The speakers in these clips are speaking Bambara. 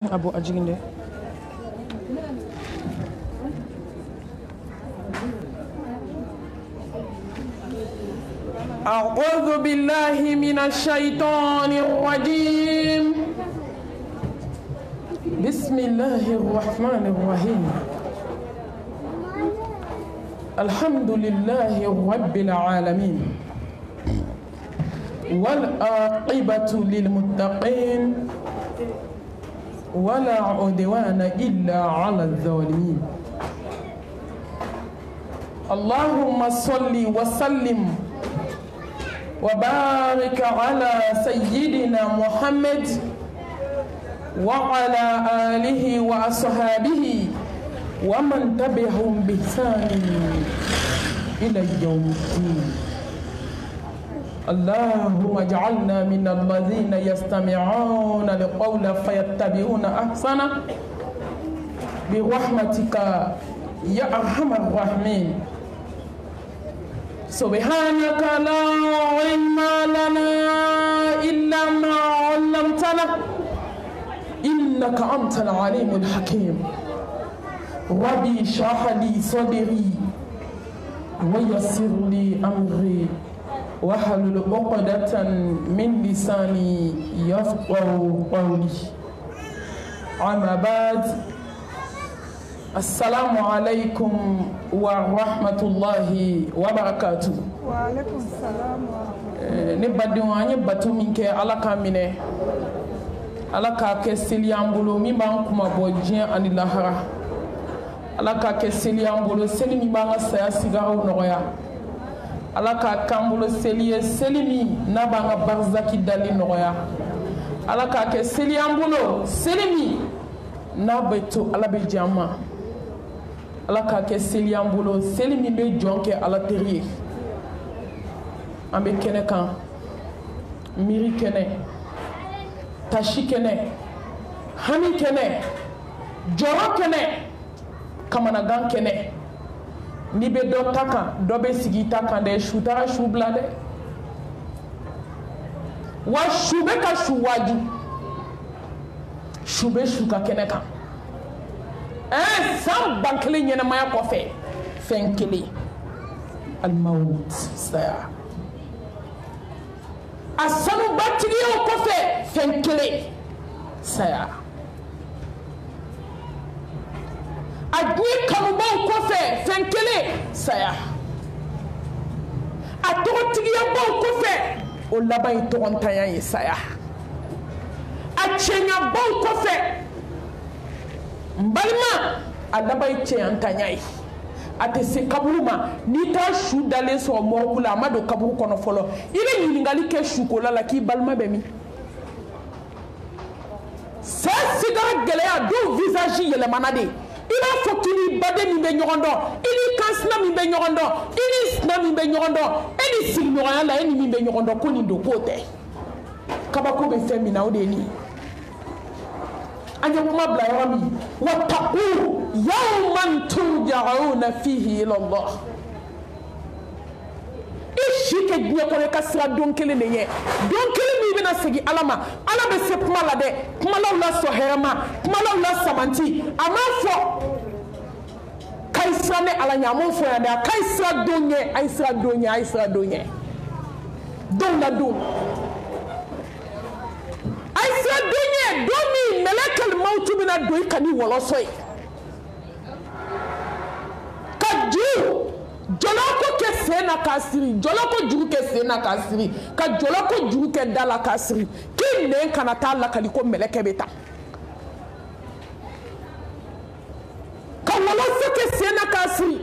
Abu Ajiginde. أعوذ بالله من الشيطان الرجيم بسم الله الرحمن الرحيم الحمد لله رب العالمين والعاقبة للمتقين ولا عدوان إلا على الظالمين اللهم صل وسلم وبارك على سيدنا محمد وعلى آله وأصحابه ومن تبعهم بإحسان إلى يوم الدين اللهم اجعلنا من الذين يستمعون القول فيتبعون أحسنه برحمتك يا أرحم الراحمين سبحانك لا علم لنا إلا ما علمتنا إنك أنت العليم الحكيم ربي اشرح لي صدري ويسر لي أمري واحلل عقدة من لساني يفقهوا قولي أما بعد السلام عليكم ورحمة الله وبركاته. وعليكم السلام ورحمة الله. نبدو أن يبتو منك على كامنة على كاسيليان بلو ميبان كما بوجين عن اللاهرة على كاسيليان بلو سلمي بان سياسيغارو نغيا على كامبلو سلمي نبان برزاكي دالي نغيا على كاسيليان بلو سلمي نبتو على بجاما ala ka kɛ seliyan bolo seli min bɛ jɔn kɛ ala teri ye an bɛ kɛnɛ kan miiri kɛnɛ tasi kɛnɛ hami kɛnɛ jɔrɔ kɛnɛ kamanagan kɛnɛ n'i bɛ dɔ ta kan dɔ bɛ sigi ta kan dɛ su taara su bila dɛ wa su bɛ ka su waaju su bɛ su ka kɛnɛ kan san ban kelen ɲɛnamaya kɔfɛ fɛn kelen alimawut saya a sanubatigiyaw kɔfɛ fɛn kelen saya a diɲɛ kanubaw kɔfɛ fɛn kelen saya a tɔgɔtigiyabaw kɔfɛ o laban ye tɔgɔntanya ye saya a cɛɲabaw kɔfɛ balima a laban ye cɛyantanya ye a tɛ se kaburu ma n'i t'a su dalen sɔrɔ mɔriku la a ma don kaburu kɔnɔ fɔlɔ i bɛ ɲininkali kɛ sukola la k'i balima bɛ min sa sigara gɛlɛya dɔw visage yɛlɛmana de i b'a fɔ k'i ni baden min bɛ ɲɔgɔn dɔn i ni kansina min bɛ ɲɔgɔn dɔn i ni sina min bɛ ɲɔgɔn dɔn e ni sigiɲɔgɔnya la e ni min bɛ ɲɔgɔn dɔn ko nin don k'o tɛ kabako bɛ fɛn min na o de ye nin ye an ye kuma bila yɔrɔ min wattaqu yawman turja'una fihi ila Allah i si kɛ diɲɛ kɔnɔ i ka sira don kelen de ye don kelen min bɛna segin ala ma ala bɛ se kuma la dɛ kumalaw la sɔn hɛrɛ ma kumalaw la samanti a m'a fɔ k'a ye sira ni ala ɲɛ a m'o fɔ yan dɛ k'a ye sira don ɲɛ a ye sira don ɲɛ a ye sira don ɲɛ don la don a ye sira don ɲɛ don min mɛlɛkɛl mawutu bɛna don i kan ni wɔlɔsɔ ye ka juru jɔlɔko kɛ sen na k'a siri jɔlɔko juru kɛ sen na k'a siri ka jɔlɔko juru kɛ da la k'a siri k'i nɛn kana taa lakali ko mɛlɛkɛ bɛ taa ka wɔlɔsɔ kɛ sen na k'a siri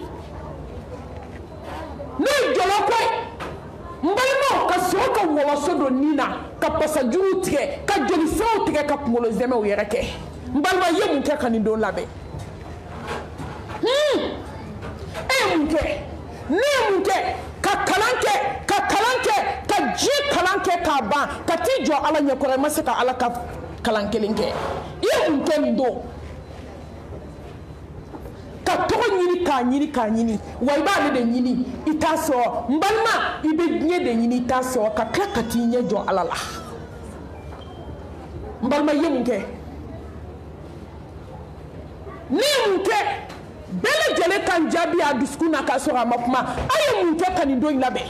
n'o ye jɔlɔko ye n balimaw ka sɔrɔ ka wɔlɔsɔ don nin na ka pasajuru tigɛ ka jolisiraw tigɛ ka kunkolo zɛmɛw yɛrɛ kɛ n balima i ye mun kɛ ka nin don labɛn e ye mun kɛ ne ye mun kɛ ka kalan kɛ ka diɲɛ kalan kɛ k'a ban ka t'i jɔ ala ɲɛkɔrɔ i ma se ka ala ka kalan kelen kɛ i ye mun kɛ nin don ka tɔgɔ ɲini k'a ɲini k'a ɲini wa i b'ale de ɲini i t'a sɔrɔ n balima i bɛ diɲɛ de ɲini i t'a sɔrɔ ka tila ka t'i ɲɛ jɔ ala la n balima i ye mun kɛ kele kan jabi a duskuna ka sɔrɔ a ma kuma a ye mun kɛ ka nin don in labɛn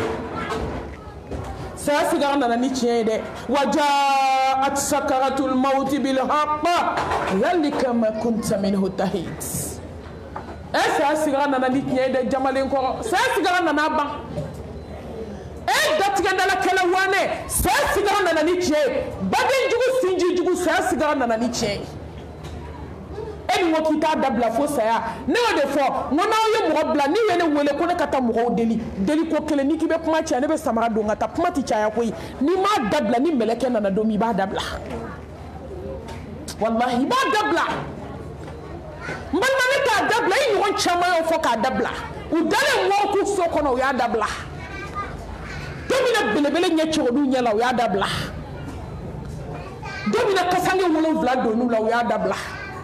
saya sigara nana ni tiɲɛ ye dɛ wajaat sakaratul mauti bil haqq zalika ma kunta minhu tahid saya sigara nana ni tiɲɛ ye dɛ jamalen kɔrɔ saya sigara nana ban datigɛndala kɛlɛ wane saya sigara nana ni tiɲɛ ye baden jugu sinji jugu saya sigara nana ni tiɲɛ ye e ni ko k'i t'a dabila fo saya ne y'o de fɔ n ko n'aw ye mɔgɔ bila ni ye ne wele ko ne ka taa mɔgɔw deli ko kelen ni k'i bɛ kuma caya ne bɛ samara don ka taa kuma ti caya koyi n'i m'a dabila ni mɛlɛkɛ nana don min i b'a dabila walahi i b'a dabila n balima ne t'a dabila i ɲɔgɔn caman y'o fɔ k'a dabila u dalen mɔriku so kɔnɔ u y'a dabila don min na belebele ɲɛ cɛgɛdu ɲɛ la u y'a dabila don min na kasange 7 donn'u la u y'a dabila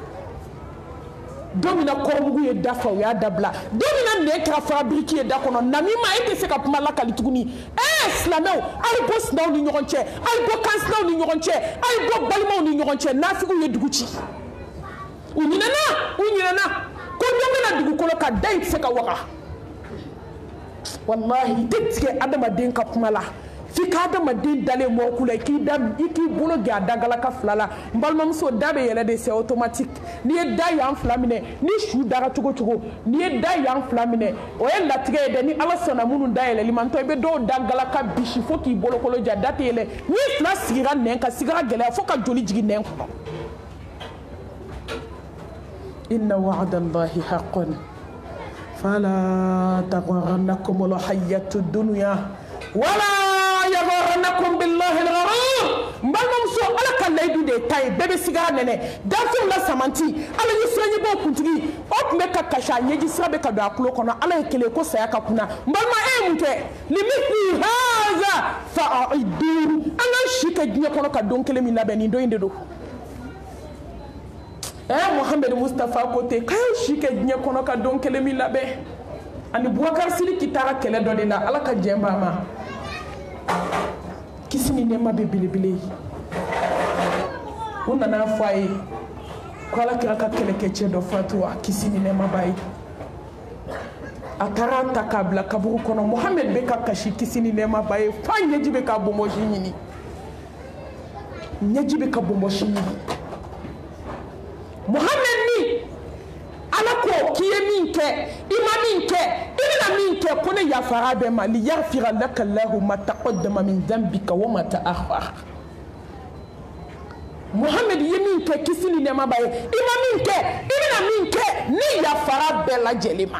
don min na kɔrɔmugu ye da fa u y'a dabila don min na nɛn kɛra fara biriki ye da kɔnɔ namima e tɛ se ka kuma lakali tuguni silamɛw a ye bɔ sinaw ni ɲɔgɔn cɛ a ye bɔ kansinaw ni ɲɔgɔn cɛ a ye bɔ balimaw ni ɲɔgɔn cɛ nafigiw ye dugu ci u ɲinɛna ko dɔ bɛna dugukolo ka da in tɛ se ka waga wallahi i tɛ tigɛ adamaden ka kuma la f'i ka adamaden dalen mɔriku la i k'i bolo gɛ a dagalaka 2 la n balimamuso da bɛ yɛlɛ de c'est automatique n'i ye da yan 2 minɛ ni su dara cogo cogo n'i ye da yan 2 minɛ o ye latigɛ ye dɛ ni ala sɔnna minnu da yɛlɛli ma n tɔ i bɛ dɔw dagalaka bisi fo k'i bolokolo ja da tɛ yɛlɛ n'i 2 sigira nɛn kan sigara gɛlɛya fo ka joli jigin nɛn kɔnɔ inna wa'adallahi haqqan fala taghurrannakumul hayatud dunya wala yaghurrannakum billahi al-gharur mbalimamuso ala ka layidu de ta ye bɛɛ bɛ sigara nɛnɛ danfɛnw la samanti ala ye siraɲɛbɔw kuntigi o tun bɛ ka kasi a ɲɛji sira bɛ ka don a tulo kɔnɔ ala ye kelen ko saya ka kunna n balima e ye mun kɛ limithli haza fa'idun an ka si kɛ diɲɛ kɔnɔ ka don kelen min labɛn nin don in de don Mohamed Mustafa ko ten k'a ye si kɛ diɲɛ kɔnɔ ka don kelen min labɛn ani Bubakar Sidiki taara kɛlɛ dɔ de la ala ka jɛn b'a ma kisi ni nɛɛma bɛ belebele u nana fɔ a ye ko ala kira ka kɛlɛkɛcɛ dɔ fatu a kisi ni nɛɛma b'a ye a taara ta k'a bila kaburu kɔnɔ Mohamed bɛ ka kasi kisi ni nɛɛma b'a ye f'a ɲɛji bɛ ka bɔnbɔsi ɲini ɲɛji bɛ ka bɔnbɔsi ɲini Mohamed ni ala ko k'i ye min kɛ i ma min kɛ i bɛna min kɛ ko ne yafara bɛɛ ma liyaghfira laka Allahu ma taqaddama min dhanbika wa ma ta'akhkhara Mohamed ye min kɛ kisi ni nɛɛma b'a ye i ma min kɛ i bɛna min kɛ ne yafara bɛɛ lajɛlen ma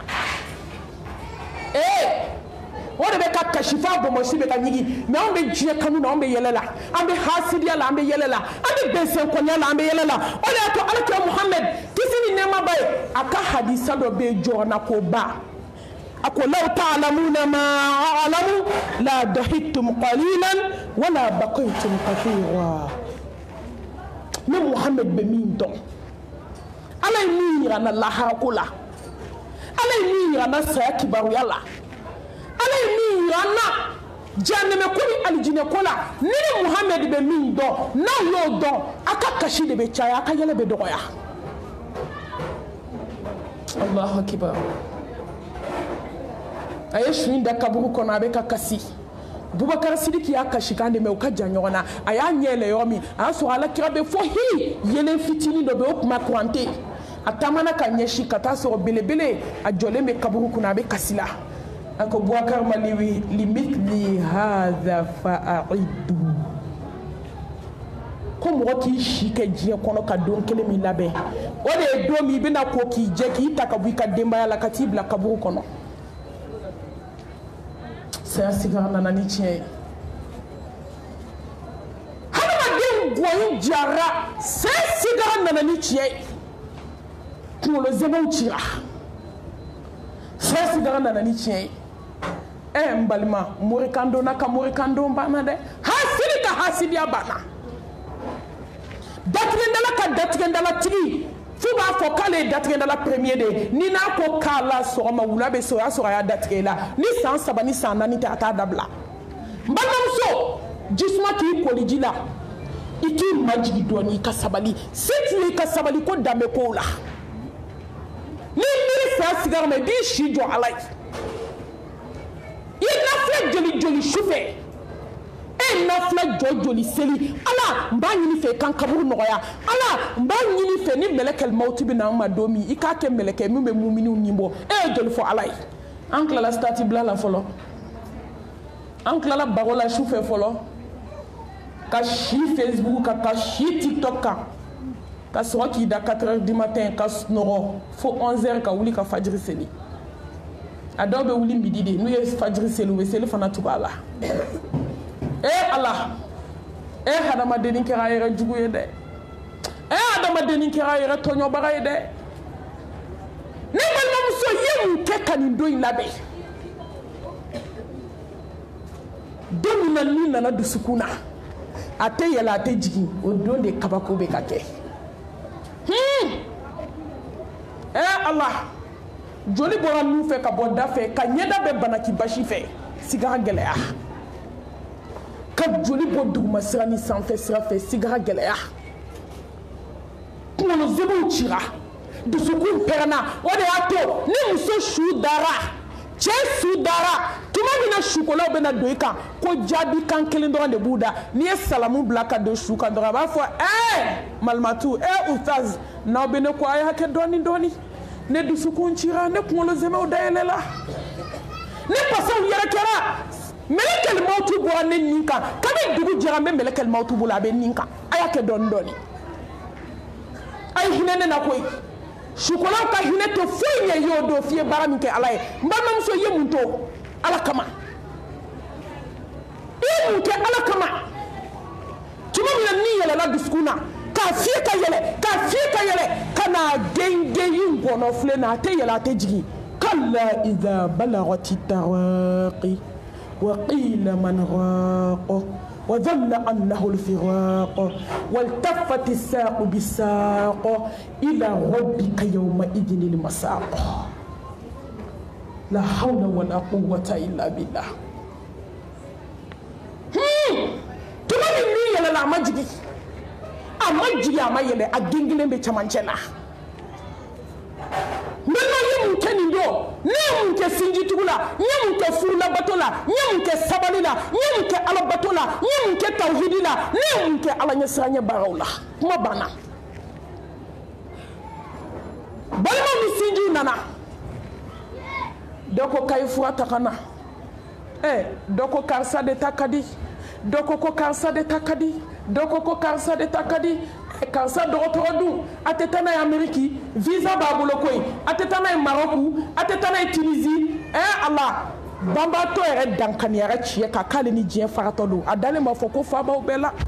o de bɛ ka kasifa bɔnbɔsi bɛ ka ɲigi mais anw bɛ diɲɛ kanu na anw bɛ yɛlɛ la an bɛ hasidiya la an bɛ yɛlɛ la an bɛ bɛnsɛnkɔniya la an bɛ yɛlɛ la o de y'a to alakira Muhammad kisi ni nɛɛma b'a ye a ka hadisa dɔ bɛ yen jɔrɔna ko ba a ko law ta'lamuna ma a'lamu la dahittum qalilan wala baqaytum kathira ne Muhammad bɛ min dɔn ala ye min yira n na lahara ko la ala ye min yira n na saya kibaruya la ala ye min yira n na janɛmɛ ko ni alijinɛ ko la ni ni Muhammad bɛ min dɔn n'aw y'o dɔn a ka kasi de bɛ caya a ka yɛlɛ bɛ dɔgɔya Allahu akibar a ye su in da kaburu kɔnɔ a bɛ ka kasi Bubakar Sidiki y'a kasi kan de mɛ u ka jan ɲɔgɔn na a y'a ɲɛ yɛlɛ yɔrɔ min a y'a sɔrɔ alakira bɛ fɔ hi yelen fitinin dɔ bɛ o kuma courant tɛ a taamana ka ɲɛsin ka taa sɔrɔ belebele a jɔlen bɛ kaburu kunna a bɛ kasi la a ko Bubakar ma limithli hadha fa'idu ko mɔgɔ k'i si kɛ diɲɛ kɔnɔ ka don kelen min labɛn o de ye don min i bɛna ko k'i jɛ k'i ta ka bɔ i ka denbaya la ka t'i bila kaburu kɔnɔ saya sigara nana ni tiɲɛ ye hadamaden gɔyi jara saya sigara nana ni tiɲɛ ye kunkolo zɛmɛw cira saya sigara nana ni tiɲɛ ye n balima morikando na ka morikando banna dɛ hasidi ka hasidiya banna datigɛndala ka datigɛndala tigi fo b'a fɔ k'ale ye datigɛndala premier de ye ni n'a ko k'a la sɔgɔma wula bɛ se o y'a sɔrɔ a y'a datigɛ i la ni san 3 ni san 4 tɛ a t'a dabila n balimamuso jisuma k'i koli ji la i k'i majigi dɔɔni i ka sabali se t'u ye i ka sabali ko danbe kow la ni miiri fɛ saya sigar me bi shi jo alai ina fla joli choufe e na fla joli seli ala mba nyini fe kan kaburu noya ala mba nyini fe ni melekel mauti bi na ma domi ikake meleke mi be mumini nyimbo e joli fo alai ankla la stati bla la folo ankla la barola choufe folo ka shi Facebook ka shi TikTok ka so ki da 4h du matin ka snoro fo 11h ka wuli ka fajiri seli adobe wuli midi de nu ye fajiri seli we seli fana tubala Allah hadama deni kira yere jugu ye de hadama deni kira yere tonyo bara ye de ne balma muso yemu ke kanindo ilabe domina ni nana dusukuna ate yela ate jigi o don de kabako be kake Allah joli bora nu fe ka boda fe ka nyeda be banaki bashi fe sigara geleya ka joli bo duguma sirani sanfɛ sira fɛ sigara gɛlɛya kunkolo zebuw cira dusukun pɛrɛnna o de y'a to ni muso su dara cɛ su dara tuma min na sukolaw bɛna don i kan ko jaabi kan kelen dɔrɔn de b'u da n'i ye salamu bila ka don su kan dɔrɔn a b'a fɔ malimatu ustaz n'aw bɛ ne ko a ye hakɛ dɔɔni dɔɔni ne dusukun cira ne kunkolo zɛmɛw dayɛlɛla ne pasaw yɛrɛ kɛra melekel mautu bora ne ninka kabe dugu jara me melekel mautu bula be ninka aya ke don doni ay hinene na koy shukola ka hine to fuye yo do fie bara min ke alaye mbama muso yemunto ala kama ke ala kama tuma mi ni yele la diskuna ka fie ka yele kana genge yin gono fle na te yele te jigi kalla idha balagati taraqi وقيل من راق وظن أنه الفراق والتفت الساق بالساق إلى ربك يومئذ المساق لا حول ولا قوة إلا بالله تمام مين لا ماجي أما يلي أدينغلين بتشمانجنا mena yemu kenindo nemu ke sinji tugula nemu ke furula batola nemu ke sabalila nemu ke ala batola nemu ke tawhidila nemu ke ala nyasanya barawla kuma bana balma mi sinji nana doko kayfu atakana doko karsa de takadi doko ko karsa de takadi doko ko karsa de takadi kansa dɔgɔtɔrɔ dun a tɛ taa n'a ye Amérique visa b'a bolo koyi a tɛ taa n'a ye Maroc a tɛ taa n'a ye Tunisie Allah banbaatɔ yɛrɛ dankaniyara tiɲɛ kan k'ale ni diɲɛ faratɔ don a dalen b'a fɔ ko faabaw bɛɛ la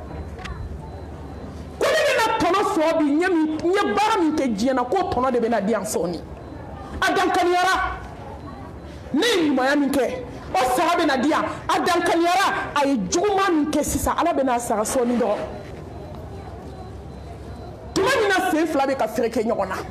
ko ne bɛna tɔnɔ sɔrɔ bi n ye baara min kɛ diɲɛ na k'o tɔnɔ de bɛna di yan sɔɔni a dankaniyara ne ye ɲumanya min kɛ o sara bɛna di yan a dankaniyara a ye juguman min kɛ sisan Ala bɛna a sara sɔɔni dɔrɔn tuma min na sen fila bɛ ka fereke ɲɔgɔn na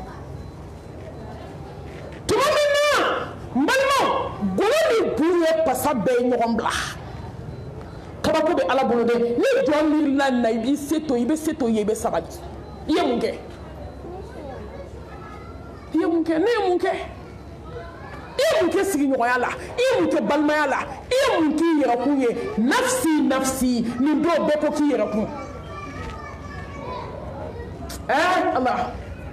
tuma min na n balimaw golo ni buru ye pasa bɛɛ ye ɲɔgɔn bila kabako bɛ Ala bolo dɛ ni jɔn miirila na i b'i se to i bɛ se to ye i bɛ sabali i ye mun kɛ ne ye mun kɛ sigiɲɔgɔnya la i ye mun kɛ balimaya la i ye mun k'i yɛrɛkun ye nafsi nin dɔw bɛɛ ko k'i yɛrɛkun Allah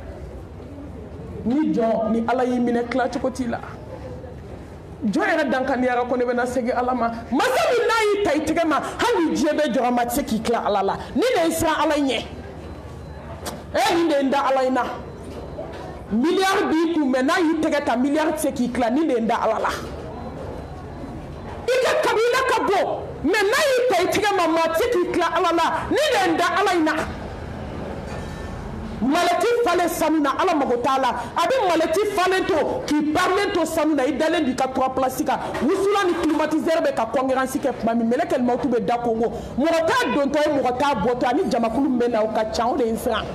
ni jɔn ni Ala y'i minɛ tila cogo t'i la jɔn yɛrɛ dankaniyara ko ne bɛna segin Ala ma masa min n'a y'i ta i tɛgɛ ma hali diɲɛ bɛɛ jɔrɔ ma tɛ se k'i tila Ala la ni de ye siran Ala ɲɛ nin de ye n da Ala in na miliyari b'i kun mɛ n'a y'i tɛgɛ ta miliyari tɛ se k'i tila ni de ye n da Ala la i ka kabila ka bɔ mɛ n'a y'i ta i tɛgɛ ma maa tɛ se k'i tila Ala la ni de ye n da Ala in na malati falen sanu na Ala mago t'a la a bɛ malati falen to k'i parilen to sanu na i dalen don i ka 3 place kan wusula ni climatiseur bɛ ka concurrence kɛ tuma min mɛlɛkɛl mawutu bɛ da Congo mɔgɔ t'a dontɔ ye mɔgɔ t'a bɔtɔ ani jamakulu min bɛ na o ka ca o de ye n siran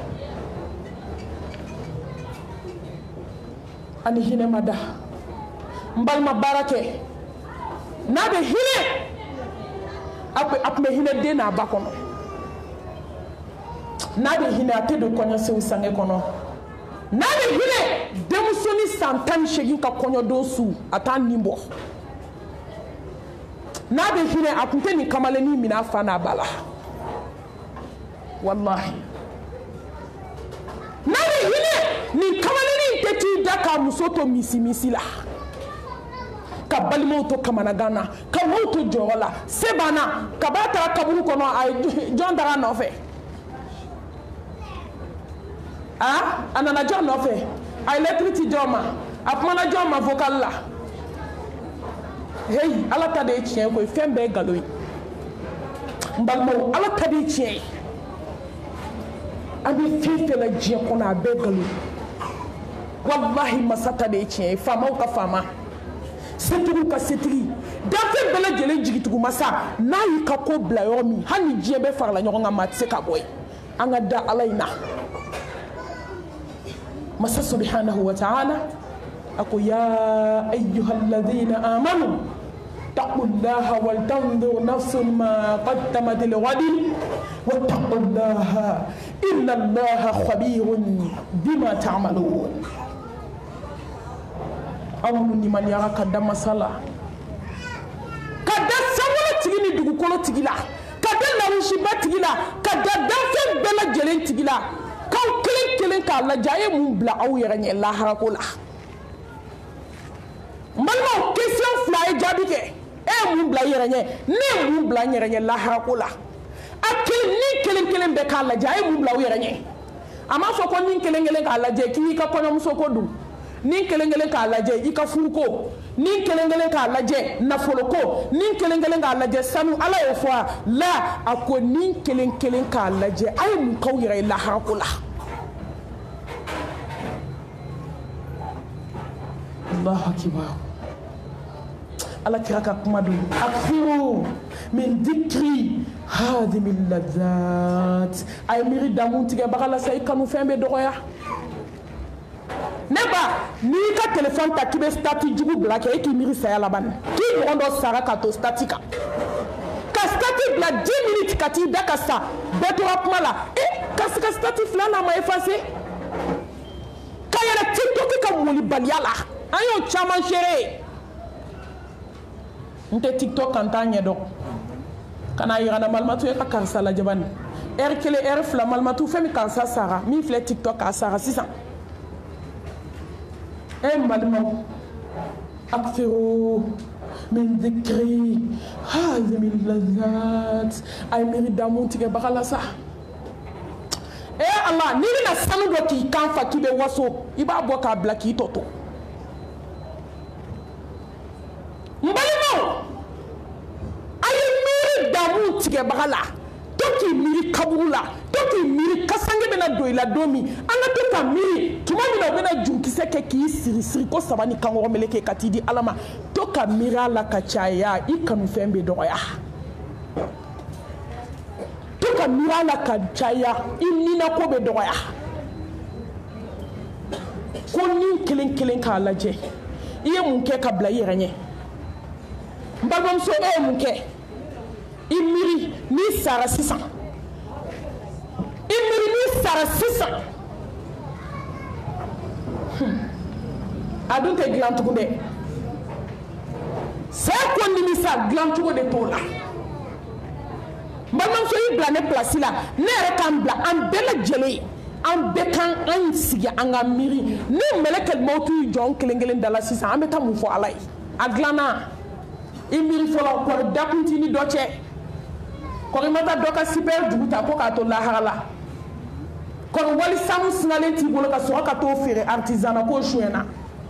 ani hinɛ ma da n balima baara kɛ n'a bɛ hinɛ a tun bɛ hinɛ den n'a ba kɔnɔ n'a bɛ hinɛ a tɛ don kɔɲɔsew sange kɔnɔ n'a bɛ hinɛ denmusonin san 18 ka kɔɲɔdon su a t'a nin bɔ n'a bɛ hinɛ a tun tɛ nin kamalennin minɛ a fa n'a ba la wallahi n'a bɛ hinɛ nin kamalennin tɛ t'i da k'a muso to misi la ka balimaw to kamanagan na ka maaw to jɔyɔrɔ la se banna kaba taara kaburu kɔnɔ a ye jɔn taga nɔfɛ a nana jɔn nɔfɛ a ye lɛtiri ci jɔn ma a kumana jɔn ma vocal la heyi ala ta de ye tiɲɛ koyi fɛn bɛɛ ye nkalon ye n balimaw ala ta de ye tiɲɛ ye an bɛ fɛn fɛn la diɲɛ kɔnɔ a bɛɛ ye nkalon ye walahi masa ta de ye tiɲɛ ye faamaw ka faama setigiw ka setigi danfɛn bɛɛ lajɛlen jigitugu masa n'a y'i ka ko bila yɔrɔ min hali ni diɲɛ bɛɛ farala ɲɔgɔn kan maa tɛ se ka bɔ yen an ka da ala in na masa subhanahu wa ta'ala a ko ya ayyuhalladhina amanu taqullaha wal tanzur nafsun ma qaddamat lighadin wattaqullaha inna allaha khabirun bima ta'malun awlu ni man yara ka da masala ka da sangolo tigi ni dugukolo tigi la ka da lawusiba tigi la ka da danfɛn bɛɛ lajɛlen tigi la k'aw kelen kelen k'a lajɛ a ye mun bila aw yɛrɛ ɲɛ laharako la n balimaw question 2 a ye jaabi kɛ e ye mun bila i yɛrɛ ɲɛ ne ye mun bila n yɛrɛ ɲɛ laharako la ni kelen kelen bɛɛ k'a lajɛ a ye mun bila aw yɛrɛ ɲɛ a m'a fɔ ko ni kelen kelen k'a lajɛ k'i y'i ka kɔɲɔmuso ko dun ni kelen kelen k'a lajɛ i ka furu ko ni kelen kelen k'a lajɛ nafolo ko ni kelen kelen k'a lajɛ sanu ala y'o fɔ a la a ko ni kelen kelen k'a lajɛ a ye mun k'aw yɛrɛ ye laharako la allahu akibar ala kira ka kuma don akfiru min dikri hadimi lazat a ye miiri damun tigɛbaga la sa i kanu fɛn bɛ dɔgɔya ne ba n'i ka téléphone ta k'i bɛ stati jugu bila kɛ e k'i miiri saya laban k'i ɲɔgɔn dɔ sara ka to stati kan ka stati bila 10 minutes ka t'i da ka sa bɛɛ tora kuma la ka se ka stati filanan ma effacer ka yɛlɛ tiktok ka molibaliya la an y'o caman seere n tɛ tiktok kan t'a ɲɛ dɔn ka na yirana malimatu ye ka karisa lajɛ bani heure 1 heure 2 malimatu fɛn min karisa sara min filɛ tiktok k'a sara sisan malimaw akfiru min dhikri hadhihi lazat ay miiri damun tigɛbaga la sa Allah n'i bɛna sanu dɔ k'i kan fa k'i bɛ waso i b'a bɔ k'a bila k'i tɔ to n balimaw a ye miiri damun tigɛbaga la to k'i miiri kaburu la to k'i miiri kasange bɛna don i la don min an ka to ka miiri tuma min na u bɛna jurukisɛ kɛ k'i siri siri ko saba ni kankɔrɔ meleke ka t'i di ala ma to ka miiri a la ka caya i kanufɛn bɛ dɔgɔya to ka miiri a la ka caya i ninako bɛ dɔgɔya ko ni kelen kelen k'a lajɛ i ye mun kɛ ka bila i yɛrɛ ɲɛ n balimamuso e ye mun kɛ i miiri n'i sara sisan i miiri n'i sara sisan a dun tɛ dilan tugun dɛ saya ko nimisa dilan cogo de t'o la n balimamuso y'i bila ne place la ne yɛrɛ k'an bila an bɛɛ lajɛlen an bɛɛ kan an sigi an ka miiri ni mɛlɛkɛ mawutu jɔ n kelen kelen da la sisan an bɛ taa mun fɔ ala ye a dilanna i miiri fɔlɔ kɔri dakunt'i ni dɔ cɛ kɔri ma taa dɔ ka super jugu ta ko k'a to lahara la kɔri wali sanu sinalen t'i bolo ka sɔrɔ ka t'o feere artisan na k'o sonyɛna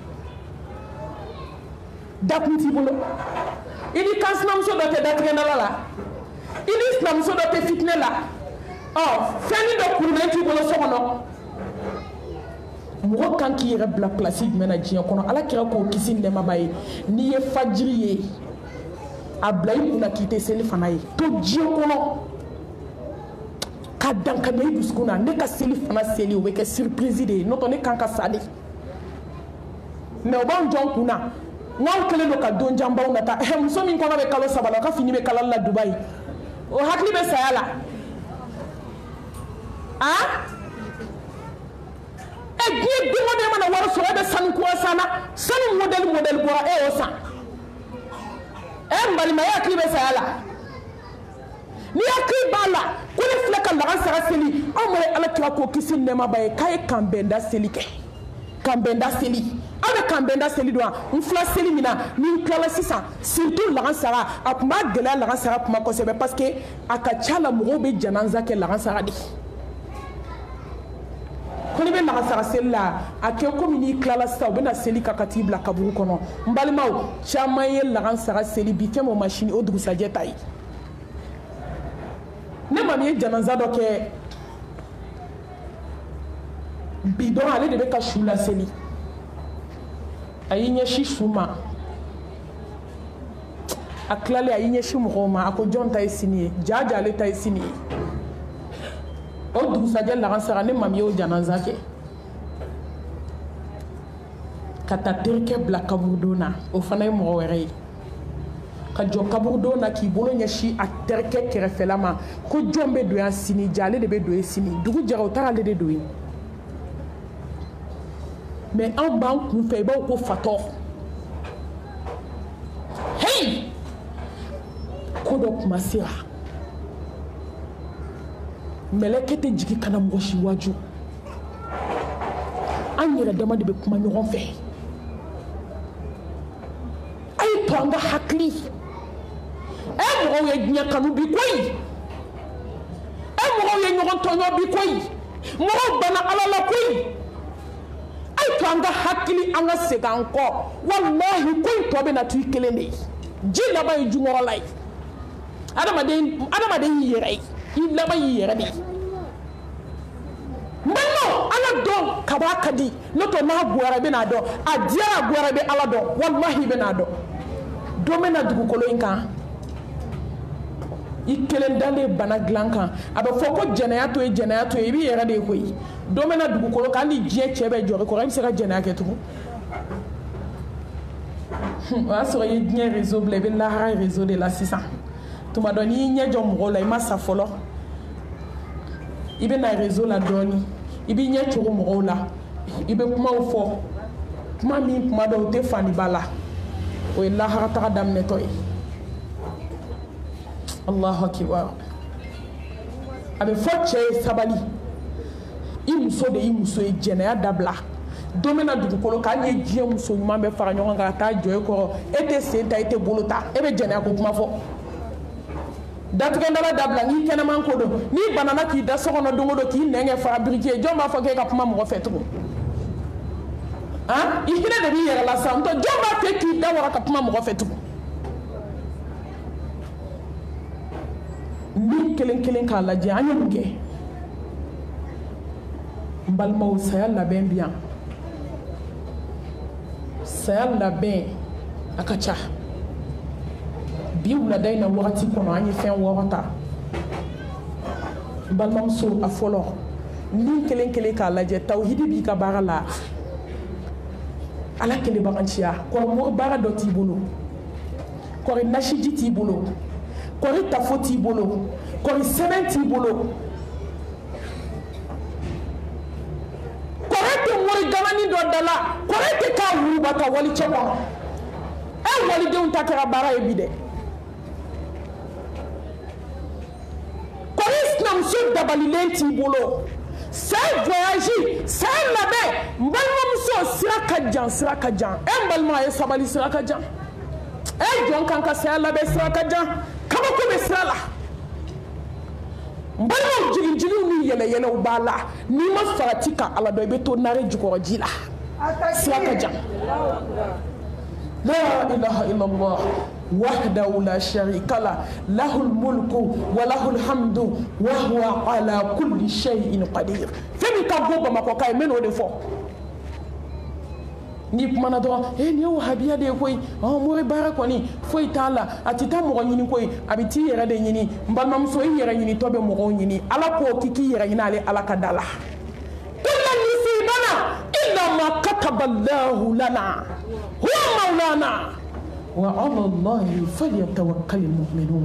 dakun t'i bolo i ni kan sinamuso dɔ tɛ datigɛndala la i ni sinamuso dɔ tɛ fitinɛ la fɛnnin dɔ kurulen t'i bolo so kɔnɔ mɔgɔ kan k'i yɛrɛ bila place jumɛn na diɲɛ kɔnɔ ala kira k'o kisi ni nɛɛmaba ye n'i ye fajiri ye a bila i kunna k'i tɛ seli fana ye to diɲɛ kɔnɔ ka dankari i dusukun na ne ka seli fana seli o bɛ kɛ surprise de ye n'o tɛ ne kan ka sa de mais o b'an jɔ n kun na n'aw kɛlen don ka don janbaw nata muso min kɔnɔ bɛ kalo 3 la o ka fini bɛ kalali la Dubaï o hakili bɛ saya la diɲɛ modèle quoi ça na sanu modèle quoi e o san e mbali ma ya klibe sa ala ni akli bala ko ni fleka la sara seli o mo ala twa ko kisi nema baye kay kambenda seli ke kambenda seli avec kambenda seli do nfla seli mina ni klala sisa surtout la sara akuma gela la sara kuma ko sebe parce que akachala mo be jananza ke la sara di ko ni be la sara seli la ake ko mini klala sa o be na seli kakati bla kaburu kono mbalimaw chamaye la sara seli bi ke mo machine o dugusa jetai ne ma mi jananza do ke bidon ale de be ka shula seli ayinya shi suma aklale ayinya shi mugoma ako jonta isini jaja ale ta isini o du sajal la ransara ne ma mi o jananza ke kata terke bla kabudona o fana mo were ka jo kabudona ki bolo nyashi a terke kerefelama ko jombe do yansini jale de be do esini dugu jara o tarale de do yi mais en banque nous fait beaucoup fator hey kodok masira melekete jigi kana moshi waju anyira dama de be kuma ñogon fe ay tonga hakli e mo ye nya kanu bi koy e mo ye ñogon tonyo bi koy mo bana alala koy kanga hakili anga segan ko wallahi ko to be na tu kelende ji la bay jungoro lay adama de yere yi la bay yere di mano ala do kabaka di noto na gwara be na do adia gwara be ala do wallahi be na do mena dugu kolo inka ikelendale bana glankan aba foko jenayato e bi yere de koyi domena dugu kolo kandi jie chebe jore ko remi sera jena ke tugu wa so ye jie réseau blebe la réseau de la 600 tuma doni nye jom rola ima sa folo ibe na réseau la doni ibi nye churu mo la ibe kuma fo kuma mi kuma do te fani bala o la harata dam ne toy Allahu akbar abe fo che sabali imuso de imuso e jenaya dabla domena dugukolo ka nye jie muso nyuma be fara nyonga ka ta joy ko ete senta ete bolota ebe jenaya ko kuma fo datuke ndala dabla ni kena man ko do ni banana ki da sokono dongo do ki nenge fara briquet jomba fo ke ka kuma mo fetu hein ikine de bi yere la santo jomba te ki da wara ka kuma mo fetu ni kelen ka la je anyo ke balmaw sayal la ben bien sayal la ben akacha bi wula dayna wakati kono anyi fen worota balmam so afolo ni kelen ka la je tawhidi bi ka barala ala kele bagantia ko mo bara doti bolo ko nashiji ti bolo ko tafoti bolo ko sementi bolo gamani do dala ko rete ka ruba ka wali cewa e wali de unta kara bara e bide ko islam so dabali lenti bolo sai voyage sai labe mbalma so sira ka jan e mbalma e sabali sira ka jan e jon kan ka sai labe sira ka jan kama ko be sira la mbalma jigi ni yele ubala ni ma faratika ala do be to nare jukoro jila saka jam la ilaha illa allah wahdahu la sharika la lahul mulku wa lahul hamdu wa huwa ala kulli shay'in qadir femi ka goba makoka meno de fo ni mana do ni o habiya de koy o mo bara ko ni foi tala atita mo nyini koy abiti yere de nyini mbalmam so yere nyini tobe mo nyini ala ko kiki yere nyina ale ala kadala kullu nisibana illa ma kataba Allah lana huwa maulana wa ala Allah falyatawakkalul mu'minun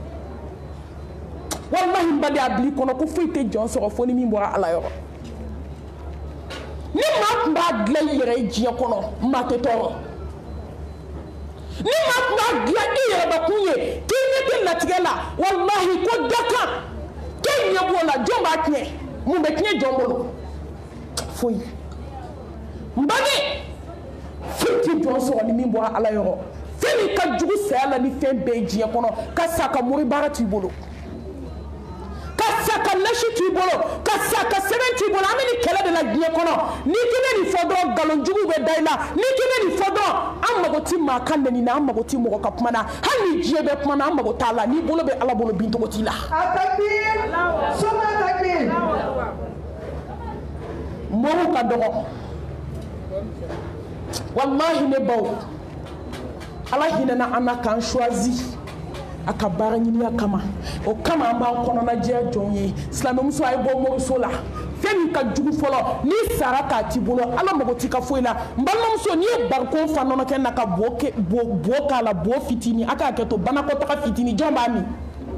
wallahi mbadi abli kono ko foi te jon so fo ni mi mbora ala yo ni ma an b'a dilan i yɛrɛ ye diɲɛ kɔnɔ maa tɛ tɔɔrɔ ni maa tun b'a dilan i yɛrɛbakun ye k'i ɲɛ tɛ latigɛ la walahi ko dakan k'e ɲɛ b'o la jɔn b'a tiɲɛ mun bɛ tiɲɛ jɔn bolo foyi n bange foyi tɛ jɔn sɔrɔ ni min bɔra ala yɔrɔ fɛn min ka jugu saya la ni fɛn bɛɛ ye diɲɛ kɔnɔ ka sa ka mori baara t'i bolo ka sa ka nasi t'i bolo ka sa ka sɛbɛn t'i bolo an bɛ nin kɛlɛ de la diɲɛ kɔnɔ n'i k'i bɛ nin fɔ dɔrɔn nkalonjuguw bɛ da i la n'i k'i bɛ nin fɔ dɔrɔn an mago tɛ maa ka nɛni na an mago tɛ mɔgɔ ka kuma na hali ni diɲɛ bɛ kuma na an mago t'a la n'i bolo bɛ ala bolo bin cogo t'i la. mɔriw ka dɔgɔ walahi ne baw ala hinɛna an na k'an choisi a ka baara ɲiniya kama o kama an b'an kɔnɔnajɛya jɔn ye silamɛmuso a ye bɔ moriso la fɛn min ka jugu fɔlɔ n'i sara k'a t'i bolo ala mago t'i ka foyi la n balimamuso n'i ye barikon fa nɔnɔkɛ na ka bo k'a la bo fitini a k'a kɛ to banakɔtaga fitini jɔn b'a min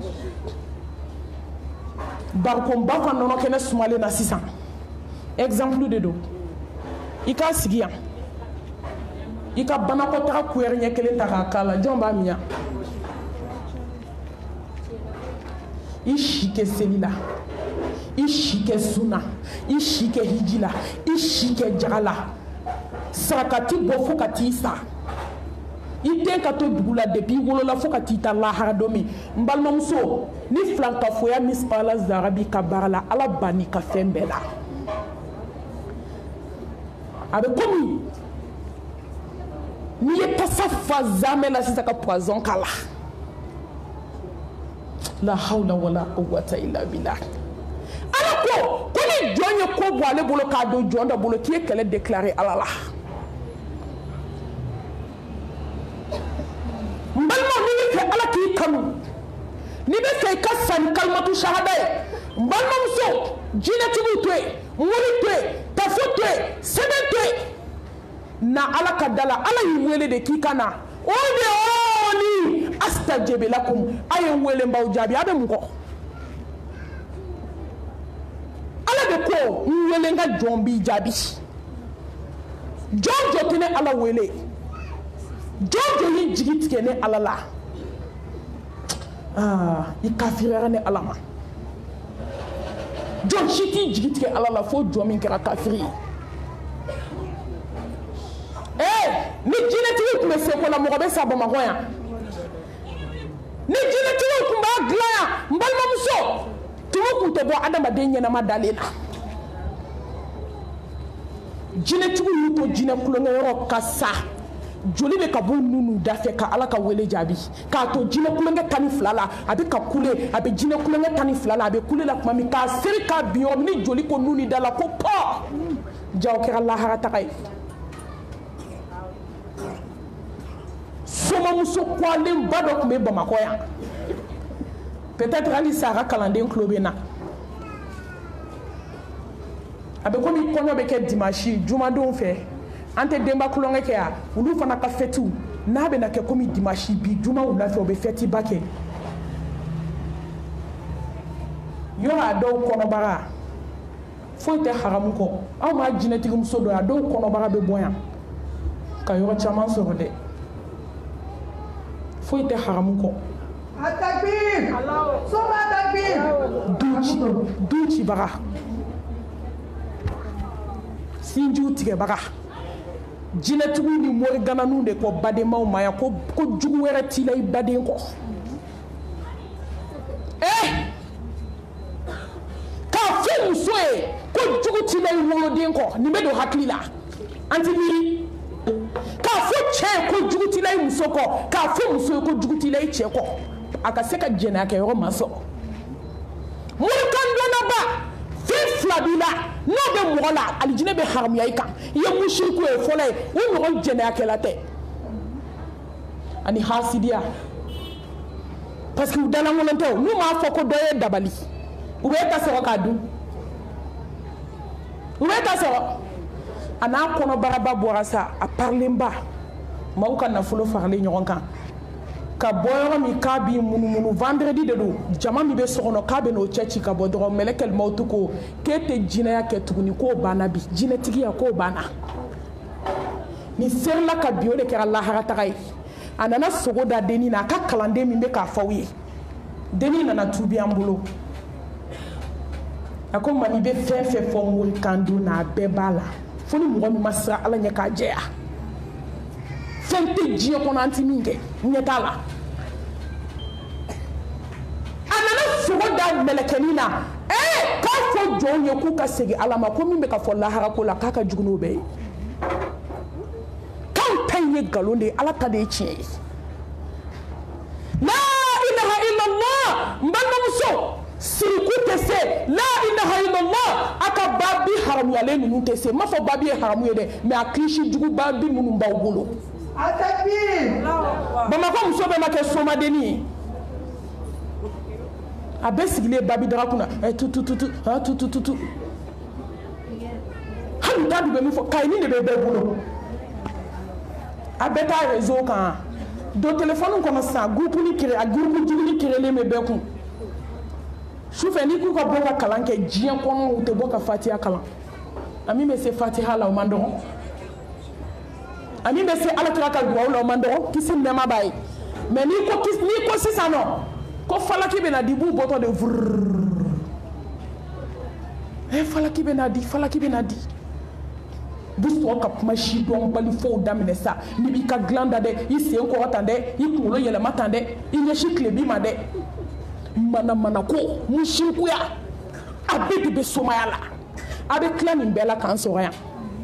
barikon ba fa nɔnɔkɛnɛ sumalen na sisan exemple de don i k'a sigi yan i ka banakɔtaga kuyɛri ɲɛ kelen ta k'a k'a la jɔn b'a min yan i si kɛ seli la i si kɛ sunna i si kɛ hiji la i si kɛ jaga la sarakati bɔ fo ka t'i sa i den ka to dugu la depuis i wolola fo ka t'i ta lahara don min n balimamuso ni filankafoya misqala zara b'i ka baara la ala banni ka fɛn bɛɛ la a bɛ komi n'i ye tasa fa zamɛ la sisan ka poison k'a la la hawla wala quwwata illa billah ala ko ni jɔn ye ko bɔ ale bolo k'a don jɔn dɔ bolo k'i ye kɛlɛ déclarer ala la n balimaw n'i bɛ fɛ ala k'i kanu n'i bɛ fɛ i ka sa ni kalimatu shahada ye n balimamuso jinɛtigiw to yen mori to yen tafo to yen sɛbɛn to yen na ala ka da la ala y'i wele de k'i ka na o de ni astajibu lakum a ye n wele n b'aw jaabi a bɛ mun kɔ ala de ko n wele n ka jɔn b'i jaabi jɔn jɔ tɛ ne ala wele jɔn jɔ y'i jigi tigɛ ne ala la i kafiriyara ne ala ma jɔn si t'i jigi tigɛ ala la fo jɔn min kɛra kafiri ye ni jinɛtigi tun bɛ seko la mɔgɔ bɛ sa bamakɔ yan ni jinɛtigiw tun b'a dilan yan n balimamuso tumu tun tɛ bɔ adamaden ɲɛnama dalen na jinɛtigiw y'u to jinɛ kulonkɛyɔrɔ ka sa joli bɛ ka bɔ nunu da fɛ ka ala ka wele jaabi k'a to jinɛ kulonkɛ tan ni fila la a bɛ ka kule a bɛ jinɛ kulonkɛ tan ni fila la a bɛ kule la tuma min k'a seri k'a bin yɔrɔ ni joli ko nuni da la ko pɔ jaw kɛra lahara taga ye somamuso kɔlen ba dɔ tun bɛ bamakɔ yan peut-être hali sa a ka kalanden tulo bɛ na a bɛ komi kɔɲɔ bɛ kɛ dimanche jumadenw fɛ an tɛ denba kulonkɛ kɛ yan olu fana ka fɛtiw n'a bɛ na kɛ komi dimanche bi juma wula fɛ u bɛ fɛti ba kɛ yɔrɔ a dɔw kɔnɔbara foyi tɛ haramu kɔ anw ma jinɛtigi muso dɔ a dɔw kɔnɔbara bɛ bɔ yan ka yɔrɔ caman sɔrɔ dɛ foyi tɛ haramu kɔ du cibaga sinjiw tigɛbaga jinɛtigiw ni morigananiw de kɔ badenmaw ma yan ko jugu wɛrɛ t'i la i baden kɔ k'a fɔ muso ye ko jugu t'i la i woloden kɔ nin bɛ don hakili la an ti miiri k'a fɔ cɛ ye ko jugu t'i la i muso kɔ k'a fɔ muso ye ko jugu t'i la i cɛ kɔ a ka se ka jɛnɛya kɛ yɔrɔ ma sɔrɔ morikan dɔnnaba fɛn fila b'i la n'o bɛ mɔgɔ la alijinɛ bɛ haramuya i kan i ye musiriku ye fɔlɔ ye o ɲɔgɔn jɛnɛyakɛla tɛ ani hasidiya parce que u dalaŋolon tɛ n'u m'a fɔ ko dɔ ye dabali u bɛ ta sɔrɔ k'a dun u bɛ ta sɔrɔ a n'a kɔnɔbaraba bɔra sa a parilenba maaw ka nafolo faralen ɲɔgɔn kan ka bɔ yɔrɔ min k'a b'i munumunu vendredi de don jama min bɛ so kɔnɔ k'a bɛ n'o cɛ ci ka bɔ dɔrɔn mɛlɛkɛl mawutu ko k'e tɛ jinɛya kɛ tuguni k'o banna bi jinɛtigiya k'o banna ni serila ka bi o de kɛra lahara taga ye a nana sogo da dennin na a ka kalanden min bɛ k'a fɔ aw ye dennin nana tuubi an bolo a ko mami bɛ fɛn fɛn fɔ mori kan don na a bɛɛ b'a la fo ni mɔgɔ min ma siran ala ɲɛ k'a jɛya fɛn tɛ diɲɛ kɔnɔ an tɛ min kɛ ɲɛ t'a la a nana sogo da mɛlɛkɛnin na k'a fɔ jɔnw ye k'u ka segin ala ma ko min bɛ ka fɔ lahara ko la k'a ka jugu n'o bɛɛ ye k'anw ta in ye nkalon de ye ala ta de ye tiɲɛ ye la ilaha illallah n balimamuso siriku tɛ se la ilaha illallah a ka babi haramuyalen ninnu tɛ se n m'a fɔ babi ye haramu ye dɛ mais a kilisi jugu babi minnu b'aw bolo bamakɔ muso bɛɛ ma kɛ somadenni ye a bɛɛ sigilen babi daga kunna tutututu hali t'a dun bɛ min fɔ kayini de bɛ bɛɛ bolo a bɛɛ taa réseau kan don téléphone kɔnɔ sisan groupe ni créé a groupe jigini créélen bɛ bɛɛ kun sufɛ n'i k'u ka bɔ ka kalan kɛ diɲɛ kɔnɔ u tɛ bɔ ka fatiha kalan a min bɛ se fatiha la o man dɔgɔ a min bɛ se alakira ka duwawu la o man dɔgɔ kisi nɛɛma b'a ye mais n'i ko sisan nɔ ko falaki bɛ na di b'u bɔtɔ de vurururu falaki bɛ na di falaki bɛ na di bɛ sɔrɔ ka kuma si dɔn bali fɔw daminɛ sa n'i b'i ka dilan da dɛ i sen kɔrɔ tan dɛ i kunkolo yɛlɛma tan dɛ i ɲɛsin tilebi ma dɛ mana ko musikuya a bɛɛ de bɛ somaya la a bɛ tila nin bɛɛ la k'an sɔrɔ yan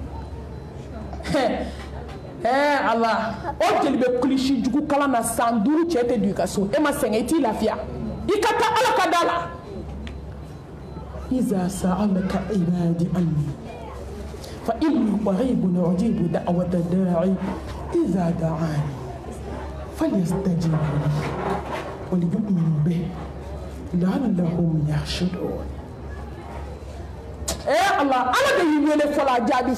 ala o jeli bɛ kulisi jugu kalan na san 5 cɛ tɛ don i ka so e ma sɛgɛn i t'i lafiya i ka taa ala ka da la iza sa'alaka ibadi anni fa inni qaribun ujibu da'wata da'i iza da'ani falyastajibu li wa liyu'minu bihi la'allahum yarshudun Allah ala de yi wele fɔlɔ a jaabi